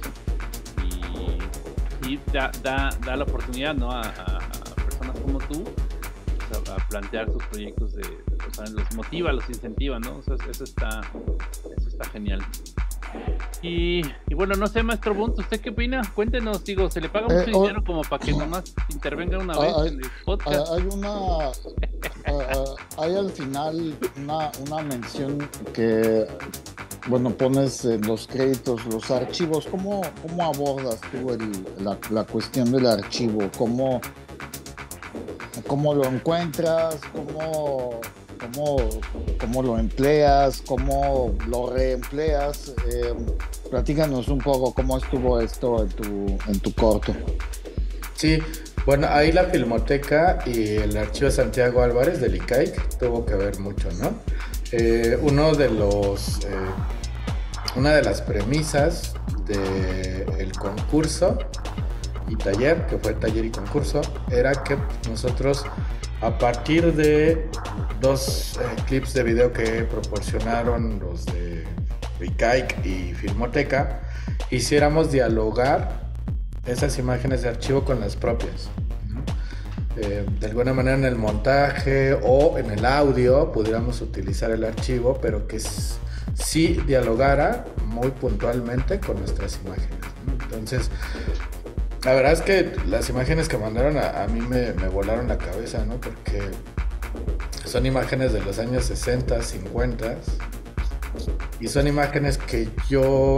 y da la oportunidad, ¿no? a personas como tú, pues, a plantear sus proyectos, o sea, los motiva, los incentiva, ¿no? O sea, eso está genial. Y bueno, no sé, maestro Bunt, ¿usted qué opina? Cuéntenos, digo, ¿se le paga mucho dinero como para que nomás intervenga una vez en el podcast? Hay al final una mención que, bueno, pones los créditos, los archivos. ¿Cómo abordas tú la cuestión del archivo? ¿Cómo lo encuentras? ¿Cómo lo empleas? ¿Cómo lo reempleas? Platícanos un poco cómo estuvo esto en tu corto. Sí, bueno, ahí la Filmoteca y el Archivo Santiago Álvarez del ICAIC tuvo que ver mucho, ¿no? Una de las premisas del concurso y taller, que fue taller y concurso, era que nosotros, a partir de 2 clips de video que proporcionaron los de Wikaik y Filmoteca, hiciéramos dialogar esas imágenes de archivo con las propias. De alguna manera en el montaje o en el audio pudiéramos utilizar el archivo, pero que sí dialogara muy puntualmente con nuestras imágenes, ¿no? Entonces, la verdad es que las imágenes que mandaron a mí me volaron la cabeza, ¿no? Porque son imágenes de los años 60, 50 y son imágenes que yo,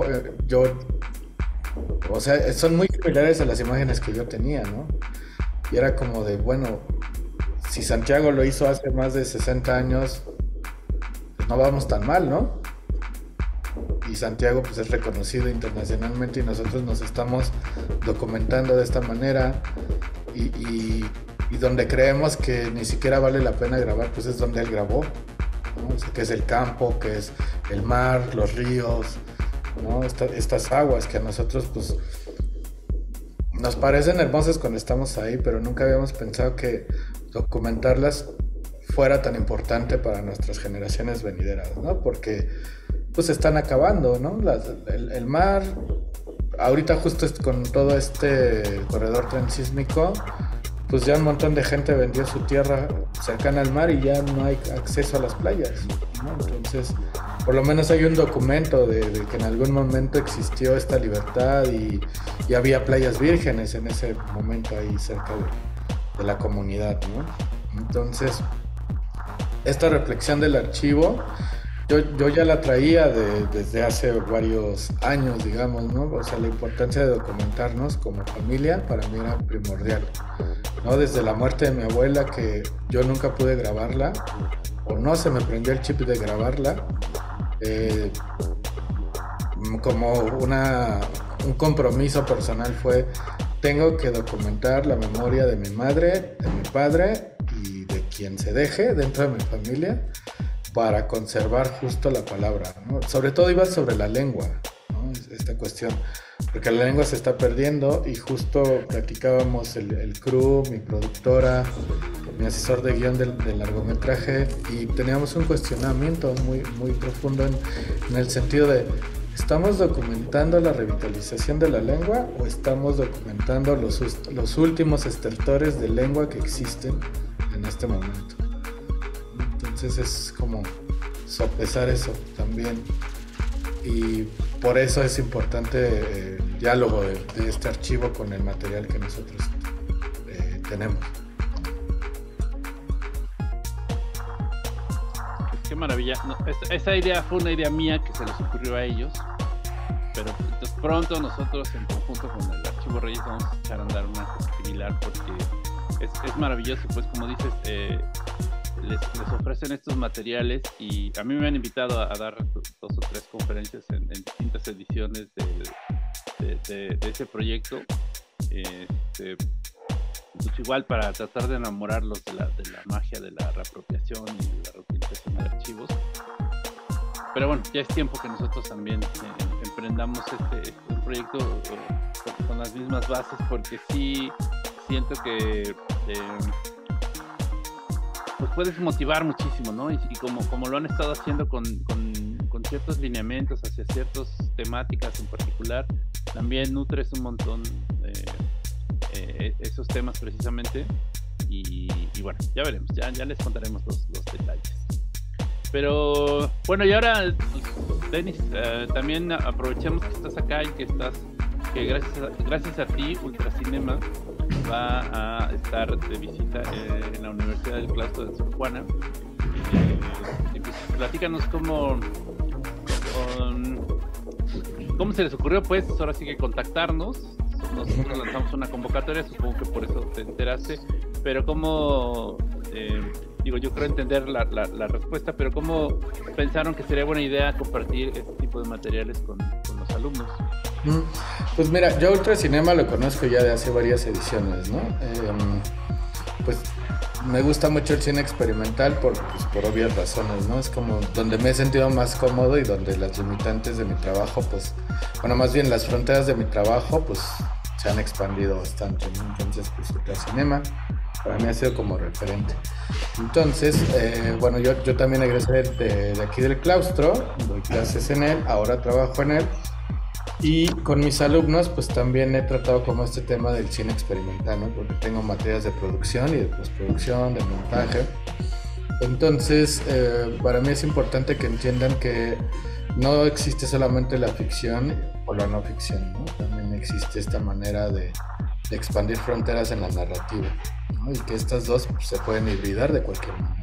o sea, son muy similares a las imágenes que yo tenía, ¿no? Y era como de, bueno, si Santiago lo hizo hace más de 60 años, pues no vamos tan mal, ¿no? Y Santiago pues es reconocido internacionalmente y nosotros nos estamos documentando de esta manera y donde creemos que ni siquiera vale la pena grabar, pues es donde él grabó, ¿no? O sea, que es el campo, que es el mar, los ríos, ¿no? Estas aguas que a nosotros pues nos parecen hermosas cuando estamos ahí, pero nunca habíamos pensado que documentarlas fuera tan importante para nuestras generaciones venideras, ¿no? Porque pues están acabando, ¿no? El mar, ahorita justo con todo este corredor transísmico, pues ya un montón de gente vendió su tierra cercana al mar y ya no hay acceso a las playas, ¿no? Entonces, por lo menos hay un documento de que en algún momento existió esta libertad y había playas vírgenes en ese momento ahí cerca de la comunidad, ¿no? Entonces, esta reflexión del archivo, yo ya la traía desde hace varios años, digamos, ¿no? O sea, la importancia de documentarnos como familia para mí era primordial, ¿no? Desde la muerte de mi abuela, que yo nunca pude grabarla, o no se me prendió el chip de grabarla, como un compromiso personal fue, tengo que documentar la memoria de mi madre, de mi padre y de quien se deje dentro de mi familia, para conservar justo la palabra, ¿no? Sobre todo iba sobre la lengua, ¿no? Esta cuestión, porque la lengua se está perdiendo y justo platicábamos el crew, mi productora, mi asesor de guión del largometraje, y teníamos un cuestionamiento muy, muy profundo en el sentido de, ¿estamos documentando la revitalización de la lengua o estamos documentando los últimos estertores de lengua que existen en este momento? Entonces es como sopesar eso también, y por eso es importante el diálogo de este archivo con el material que nosotros tenemos. Qué maravilla. No, esa idea fue una idea mía que se les ocurrió a ellos, pero pronto nosotros en conjunto con el Archivo Reyes vamos a echar a andar una cosa similar, porque es maravilloso, pues como dices, les ofrecen estos materiales, y a mí me han invitado a dar 2 o 3 conferencias en distintas ediciones de ese proyecto, pues igual para tratar de enamorarlos de la magia de la reapropiación y de la reutilización de archivos. Pero bueno, ya es tiempo que nosotros también emprendamos un proyecto con las mismas bases, porque sí siento que pues puedes motivar muchísimo, ¿no? Y como lo han estado haciendo con ciertos lineamientos hacia ciertas temáticas en particular, también nutres un montón esos temas precisamente, y bueno, ya veremos, ya les contaremos los detalles. Pero bueno, y ahora, Denis, también aprovechemos que estás acá y que gracias a ti, Ultracinema va a estar de visita en la Universidad del Claustro de Sor Juana. Y pues platícanos cómo se les ocurrió, pues ahora sí que contactarnos. Nosotros lanzamos una convocatoria, supongo que por eso te enteraste, pero cómo, yo creo entender la respuesta, pero cómo pensaron que sería buena idea compartir este tipo de materiales con los alumnos. Pues mira, yo Ultracinema lo conozco ya de hace varias ediciones, ¿no? Pues me gusta mucho el cine experimental por obvias razones, ¿no? Es como donde me he sentido más cómodo y donde las limitantes de mi trabajo, pues, bueno, más bien las fronteras de mi trabajo, pues, se han expandido bastante, ¿no? Entonces, pues, el cinema para mí ha sido como referente. Entonces, bueno, yo también egresé de aquí del claustro, doy clases en él, ahora trabajo en él. Y con mis alumnos, pues también he tratado como este tema del cine experimental, ¿no? Porque tengo materias de producción y de postproducción, de montaje. Entonces, para mí es importante que entiendan que no existe solamente la ficción o la no ficción, ¿no? También existe esta manera de expandir fronteras en la narrativa, ¿no? Y que estas dos pues, se pueden hibridar de cualquier manera.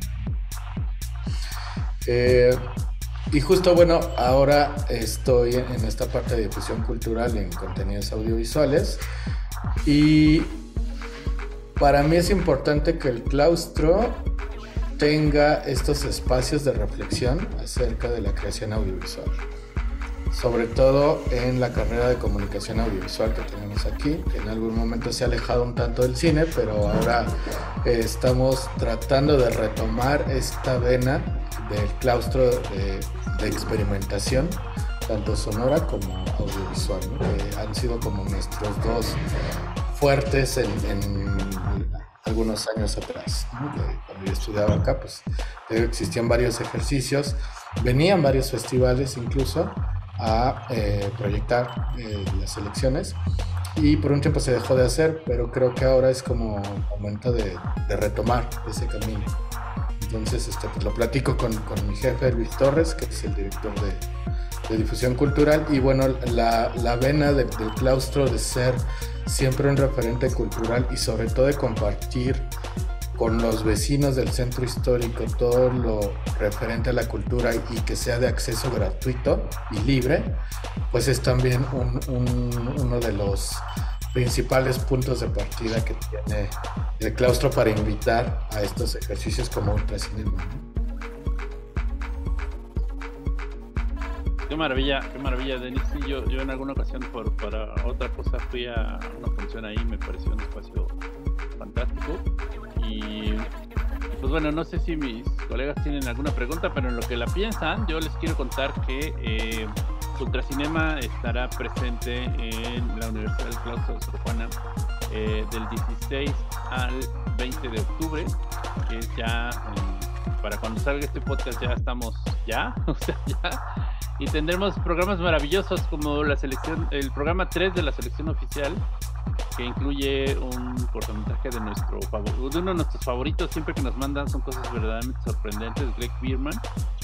Y justo, bueno, ahora estoy en esta parte de difusión cultural en contenidos audiovisuales y para mí es importante que el claustro tenga estos espacios de reflexión acerca de la creación audiovisual, sobre todo en la carrera de comunicación audiovisual que tenemos aquí, que en algún momento se ha alejado un tanto del cine, pero ahora estamos tratando de retomar esta vena del claustro de experimentación, tanto sonora como audiovisual, ¿no? Que han sido como nuestros dos fuertes en algunos años atrás, ¿no? Cuando yo estudiaba acá, pues existían varios ejercicios, venían varios festivales incluso a proyectar las selecciones y por un tiempo se dejó de hacer, pero creo que ahora es como momento de retomar ese camino. Entonces pues lo platico con mi jefe Luis Torres, que es el director de difusión cultural, y bueno, la vena del claustro de ser siempre un referente cultural y sobre todo de compartir con los vecinos del centro histórico todo lo referente a la cultura y que sea de acceso gratuito y libre, pues es también uno de los principales puntos de partida que tiene el claustro para invitar a estos ejercicios como Ultracinema, ¿no? Qué maravilla, Denis. Sí, yo en alguna ocasión para otra cosa fui a una función ahí, me pareció un espacio fantástico. Y pues bueno, no sé si mis colegas tienen alguna pregunta, pero en lo que la piensan, yo les quiero contar que Ultracinema estará presente en la Universidad del Claustro de Sor Juana del 16 al 20 de octubre, que es ya, para cuando salga este podcast ya estamos o sea, ya. Y tendremos programas maravillosos como el programa 3 de la selección oficial, que incluye un cortometraje de uno de nuestros favoritos, siempre que nos mandan son cosas verdaderamente sorprendentes, Greg Bierman.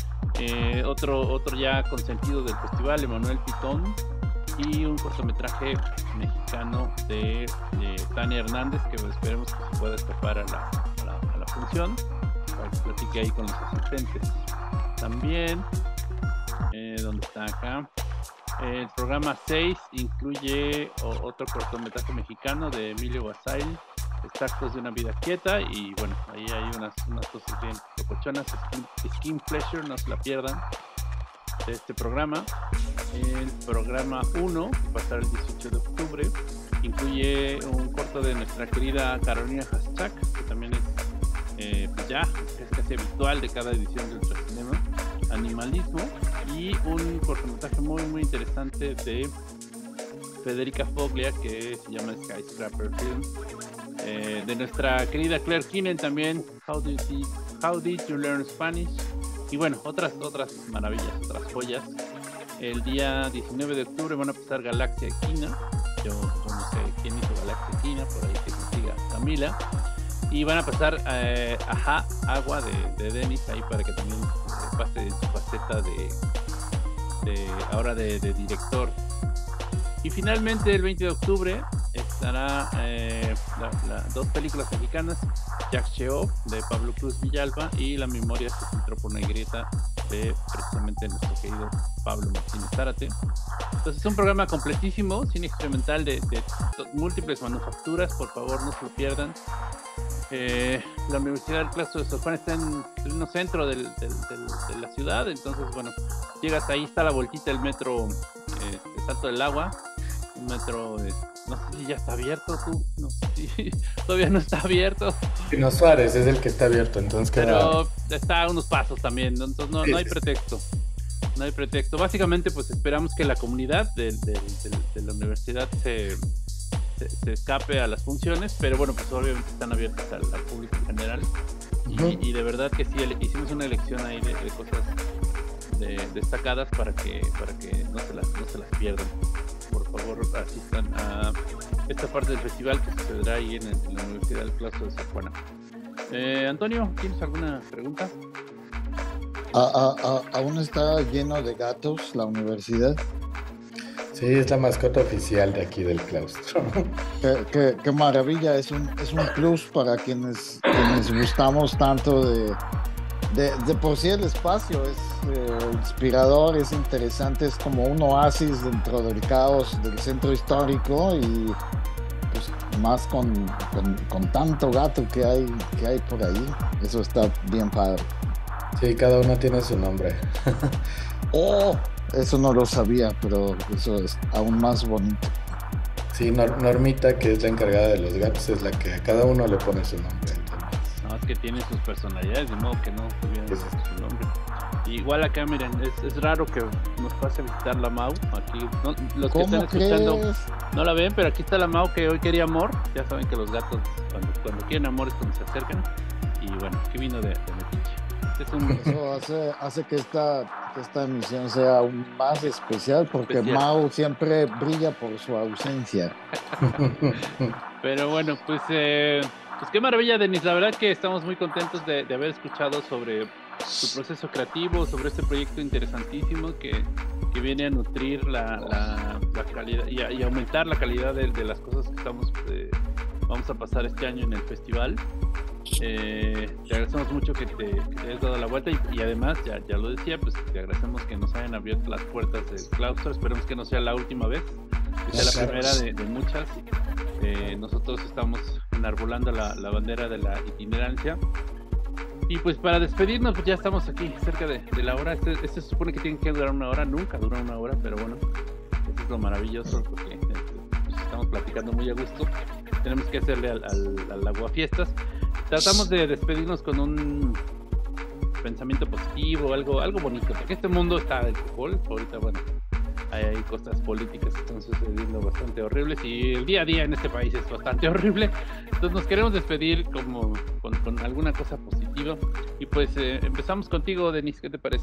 Otro ya consentido del festival, Emanuel Pitón, y un cortometraje mexicano de Tania Hernández, que esperemos que se pueda escapar a la función para que platique ahí con los asistentes. También ¿dónde está acá? El programa 6 incluye otro cortometraje mexicano de Emilio Basail, Extractos de una vida quieta, y bueno, ahí hay unas cosas bien locochonas. Skin Pleasure, no se la pierdan, de este programa. El programa 1, que va a estar el 18 de octubre, incluye un corto de nuestra querida Carolina Hashtag, que también pues ya es casi habitual de cada edición de Ultracinema, Animalismo, y un cortometraje muy muy interesante de Federica Foglia que se llama Skyscraper Film, de nuestra querida Claire Kinen también, How Did You Learn Spanish, y bueno, otras maravillas, otras joyas. El día 19 de octubre van a pasar Galaxia Equina, yo no sé quién hizo Galaxia Equina, por ahí que se siga Camila, y van a pasar Agua de Denis ahí para que también pase su faceta de director. Y finalmente el 20 de octubre estará dos películas mexicanas, Jack Cheoff de Pablo Cruz Villalba y La memoria se filtró por una grieta de precisamente nuestro querido Pablo Martínez Zárate. Entonces es un programa completísimo, cine experimental de múltiples manufacturas, por favor no se lo pierdan. La Universidad del Claustro de Sor Juana está en el centro de la ciudad, entonces bueno, llegas ahí, está a la vueltita el metro Salto del Agua, un metro, no sé si ya está abierto, no sé sí, todavía no está abierto. Pino Suárez es el que está abierto, entonces pero está a unos pasos también, entonces no hay pretexto. No hay pretexto. Básicamente, pues esperamos que la comunidad de la universidad se escape a las funciones, pero bueno, pues obviamente están abiertas al público en general. Y de verdad que sí, hicimos una elección ahí de cosas destacadas para que no se las pierdan. Por favor, asistan a esta parte del festival que sucederá ahí en la Universidad del Claustro de Sor Juana. Antonio, ¿tienes alguna pregunta? ¿Aún está lleno de gatos la universidad? Sí, es la mascota oficial de aquí del claustro. Qué maravilla, es un plus para quienes gustamos tanto de por sí el espacio. Es inspirador, es interesante, es como un oasis dentro del caos del centro histórico y pues más con tanto gato que hay por ahí. Eso está bien padre. Sí, cada uno tiene su nombre. ¡Oh! Eso no lo sabía, pero eso es aún más bonito. Sí, Normita, que es la encargada de los gatos, es la que a cada uno le pone su nombre. No, es que tiene sus personalidades, de modo que no tuvieran su nombre. Igual acá, miren, es raro que nos pase a visitar la Mau. Aquí, no, los que están escuchando no la ven, pero aquí está la Mau que hoy quería amor. Ya saben que los gatos, cuando quieren amor es cuando se acercan. Y bueno, aquí vino de Metiche. Eso hace que esta emisión sea aún más especial porque Mau siempre brilla por su ausencia. Pero bueno, pues qué maravilla, Denis. La verdad que estamos muy contentos de haber escuchado sobre su proceso creativo, sobre este proyecto interesantísimo que viene a nutrir la calidad y aumentar la calidad de las cosas que vamos a pasar este año en el festival. Te agradecemos mucho que te hayas dado la vuelta y además, ya lo decía, pues te agradecemos que nos hayan abierto las puertas del claustro. Esperemos que no sea la última vez, que sea la primera de muchas. Nosotros estamos enarbolando la bandera de la itinerancia. Y pues para despedirnos, pues ya estamos aquí cerca de la hora. Este se supone que tiene que durar 1 hora, nunca dura 1 hora, pero bueno, eso es lo maravilloso porque pues estamos platicando muy a gusto. Tenemos que hacerle al aguafiestas. Tratamos de despedirnos con un pensamiento positivo, algo bonito, porque este mundo está del fútbol. Ahorita, bueno, hay cosas políticas que están sucediendo bastante horribles y el día a día en este país es bastante horrible. Entonces nos queremos despedir como con alguna cosa positiva. Y pues empezamos contigo, Denis, ¿qué te parece?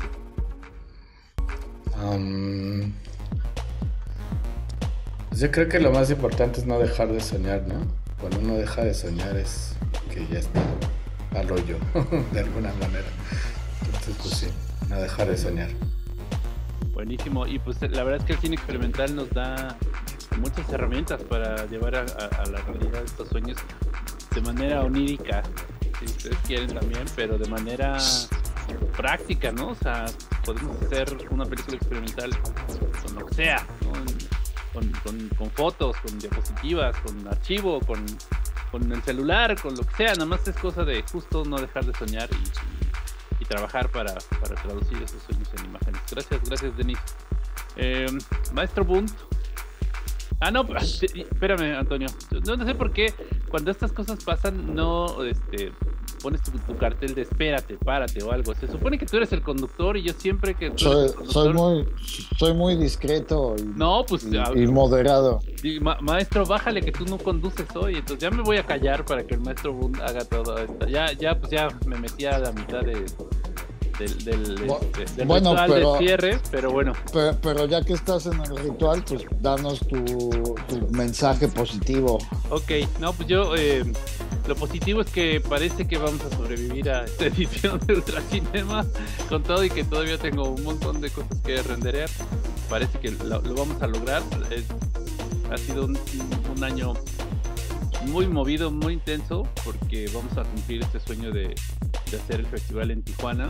Yo creo que lo más importante es no dejar de soñar, ¿no? Cuando uno deja de soñar es que ya está al hoyo, de alguna manera. Entonces, pues sí, no dejar de soñar. Buenísimo, y pues la verdad es que el cine experimental nos da muchas herramientas para llevar a la realidad estos sueños de manera onírica, si ustedes quieren también, pero de manera práctica, ¿no? O sea, podemos hacer una película experimental con lo que sea, ¿no? Con fotos, con diapositivas, con archivo, con el celular, con lo que sea. Nada más es cosa de justo no dejar de soñar y trabajar para traducir esos sueños en imágenes. Gracias, Denis. Maestro Bunt. No, espérame, Antonio. No sé por qué cuando estas cosas pasan no pones tu cartel de espérate, párate o algo. Se supone que tú eres el conductor y yo siempre que soy muy discreto y moderado. Maestro, bájale que tú no conduces hoy. Entonces ya me voy a callar para que el maestro Bund haga todo esto. Ya me metí a la mitad del ritual de cierre, pero bueno. Pero ya que estás en el ritual, pues danos tu mensaje positivo. Ok, no, pues yo lo positivo es que parece que vamos a sobrevivir a esta edición de Ultracinema con todo y que todavía tengo un montón de cosas que renderear. Parece que lo vamos a lograr. Ha sido un año muy movido, muy intenso, porque vamos a cumplir este sueño de hacer el festival en Tijuana,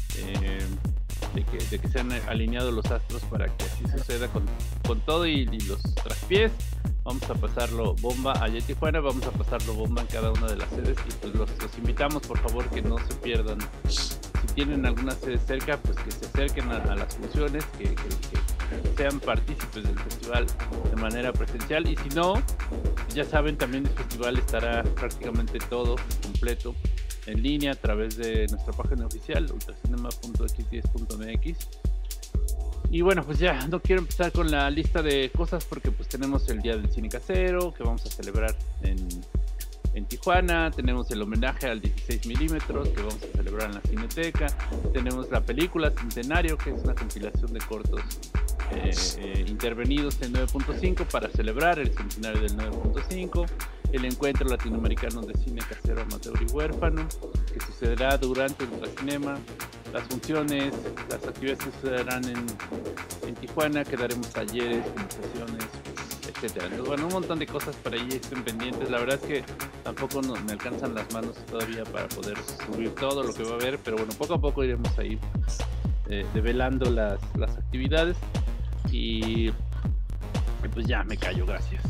de que se han alineado los astros para que así suceda con todo y los traspiés. Vamos a pasarlo bomba allá en Tijuana, vamos a pasarlo bomba en cada una de las sedes y pues los invitamos, por favor, que no se pierdan. Si tienen alguna sede cerca, pues que se acerquen a las funciones, que sean partícipes del festival de manera presencial, y si no, ya saben, también el festival estará prácticamente todo completo en línea a través de nuestra página oficial ultracinema.x10.mx. Y bueno, pues ya no quiero empezar con la lista de cosas porque pues tenemos el Día del Cine Casero que vamos a celebrar en Tijuana, tenemos el homenaje al 16 milímetros que vamos a celebrar en la Cineteca, tenemos la película Centenario, que es una compilación de cortos intervenidos en 9.5 para celebrar el centenario del 9.5, el encuentro latinoamericano de cine casero, amateur y huérfano, que sucederá durante el Ultracinema, las funciones, las actividades que sucederán en Tijuana, que daremos talleres, conversaciones, etcétera. Entonces, bueno, un montón de cosas para ahí, estén pendientes. La verdad es que tampoco me alcanzan las manos todavía para poder subir todo lo que va a haber, pero bueno, poco a poco iremos ahí develando las actividades y pues ya me callo, gracias.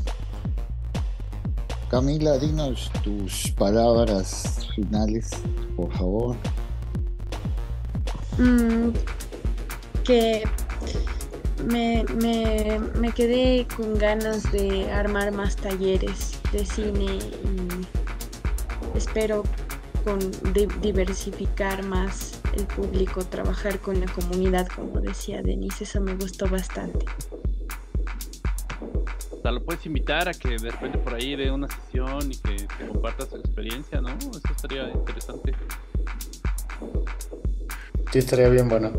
Camila, dinos tus palabras finales, por favor. Que me quedé con ganas de armar más talleres de cine y espero diversificar más el público, trabajar con la comunidad, como decía Denise, eso me gustó bastante. O sea, lo puedes invitar a que de repente por ahí dé una sesión y que comparta su experiencia, ¿no? Eso estaría interesante. Sí, estaría bien bueno.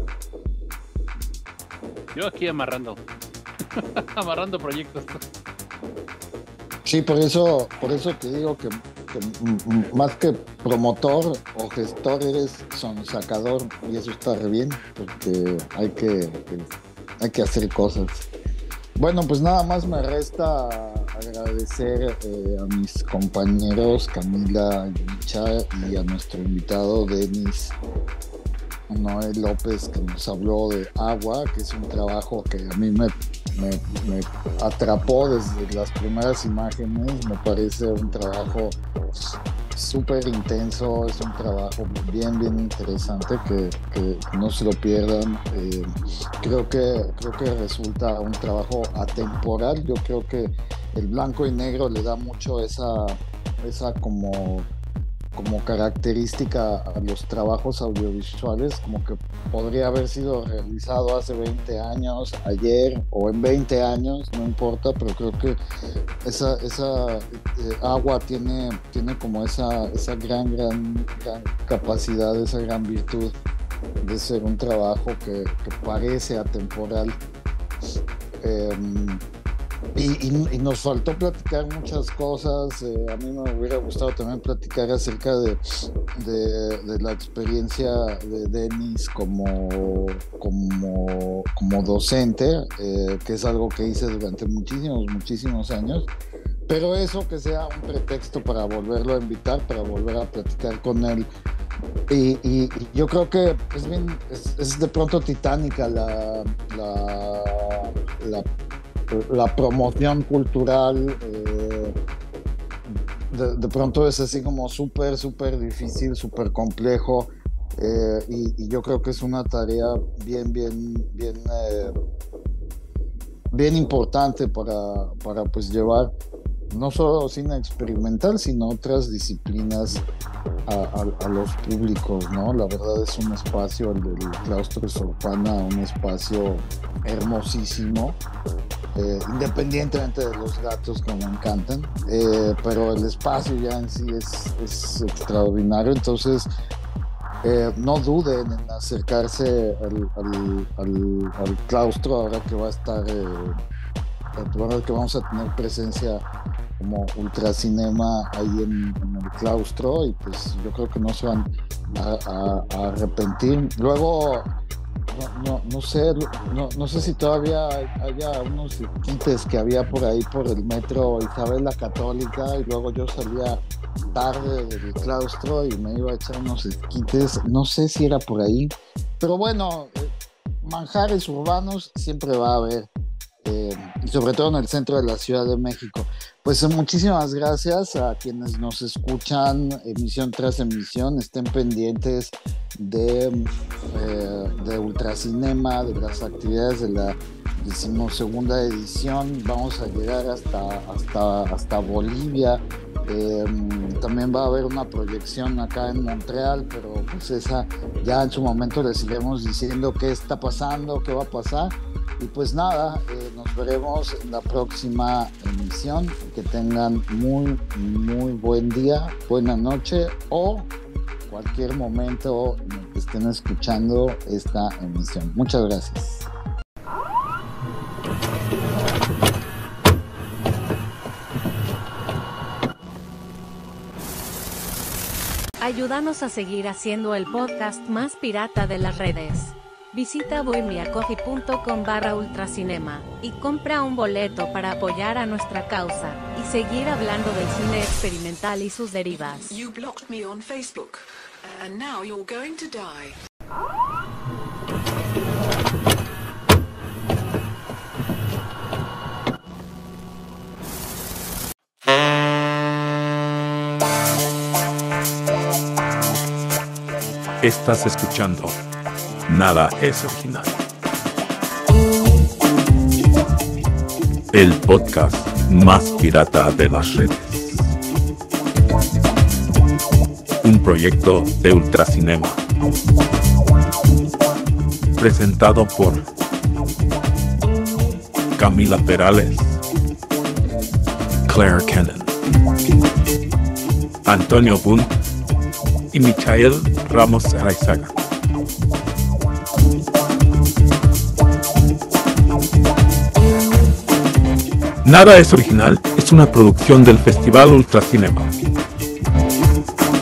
Yo aquí amarrando proyectos. Sí, por eso te digo que más que promotor o gestor eres sonsacador, y eso está re bien porque hay que hacer cosas. Bueno, pues nada más me resta agradecer a mis compañeros Camila y Micha y a nuestro invitado Denis Noel López, que nos habló de Agua, que es un trabajo que a mí me atrapó desde las primeras imágenes. Me parece un trabajo súper intenso, es un trabajo bien interesante que no se lo pierdan. Creo que resulta un trabajo atemporal. Yo creo que el blanco y negro le da mucho esa como característica a los trabajos audiovisuales, como que podría haber sido realizado hace 20 años, ayer o en 20 años, no importa, pero creo que esa Agua tiene como esa gran capacidad, esa gran virtud de ser un trabajo que parece atemporal. Y nos faltó platicar muchas cosas. A mí me hubiera gustado también platicar acerca de la experiencia de Denis como docente, que es algo que hice durante muchísimos años. Pero eso que sea un pretexto para volverlo a invitar, para volver a platicar con él. Y yo creo que es de pronto titánica la promoción cultural. De pronto es así como súper difícil, súper complejo, y yo creo que es una tarea bien importante para pues llevar no solo cine experimental, sino otras disciplinas a los públicos, ¿no? La verdad es un espacio, el del Claustro Sor Juana, un espacio hermosísimo, independientemente de los gatos que me encantan, pero el espacio ya en sí es extraordinario. Entonces no duden en acercarse al claustro ahora que va a estar, ahora que vamos a tener presencia como Ultracinema ahí en el claustro, y pues yo creo que no se van a arrepentir. Luego no sé si todavía haya unos esquites que había por ahí por el metro Isabel la Católica, y luego yo salía tarde del claustro y me iba a echar unos esquites, no sé si era por ahí, pero bueno, manjares urbanos siempre va a haber, y sobre todo en el centro de la Ciudad de México. Pues muchísimas gracias a quienes nos escuchan emisión tras emisión. Estén pendientes de Ultracinema, de las actividades hicimos segunda edición, vamos a llegar hasta Bolivia. También va a haber una proyección acá en Montreal, pero pues esa ya en su momento les iremos diciendo qué está pasando, qué va a pasar. Y pues nada, nos veremos en la próxima emisión. Que tengan muy buen día, buena noche o cualquier momento en el que estén escuchando esta emisión. Muchas gracias. Ayúdanos a seguir haciendo el podcast más pirata de las redes. Visita buymeacoffee.com/ultracinema y compra un boleto para apoyar a nuestra causa y seguir hablando del cine experimental y sus derivas. You blocked me on Facebook, and now you're going to die. Estás escuchando Nada es Original, el podcast más pirata de las redes. Un proyecto de Ultracinema, presentado por Camila Perales, Claire Cannon, Antonio Bunt y Michael Ramos Araizaga. Nada es Original es una producción del Festival Ultracinema.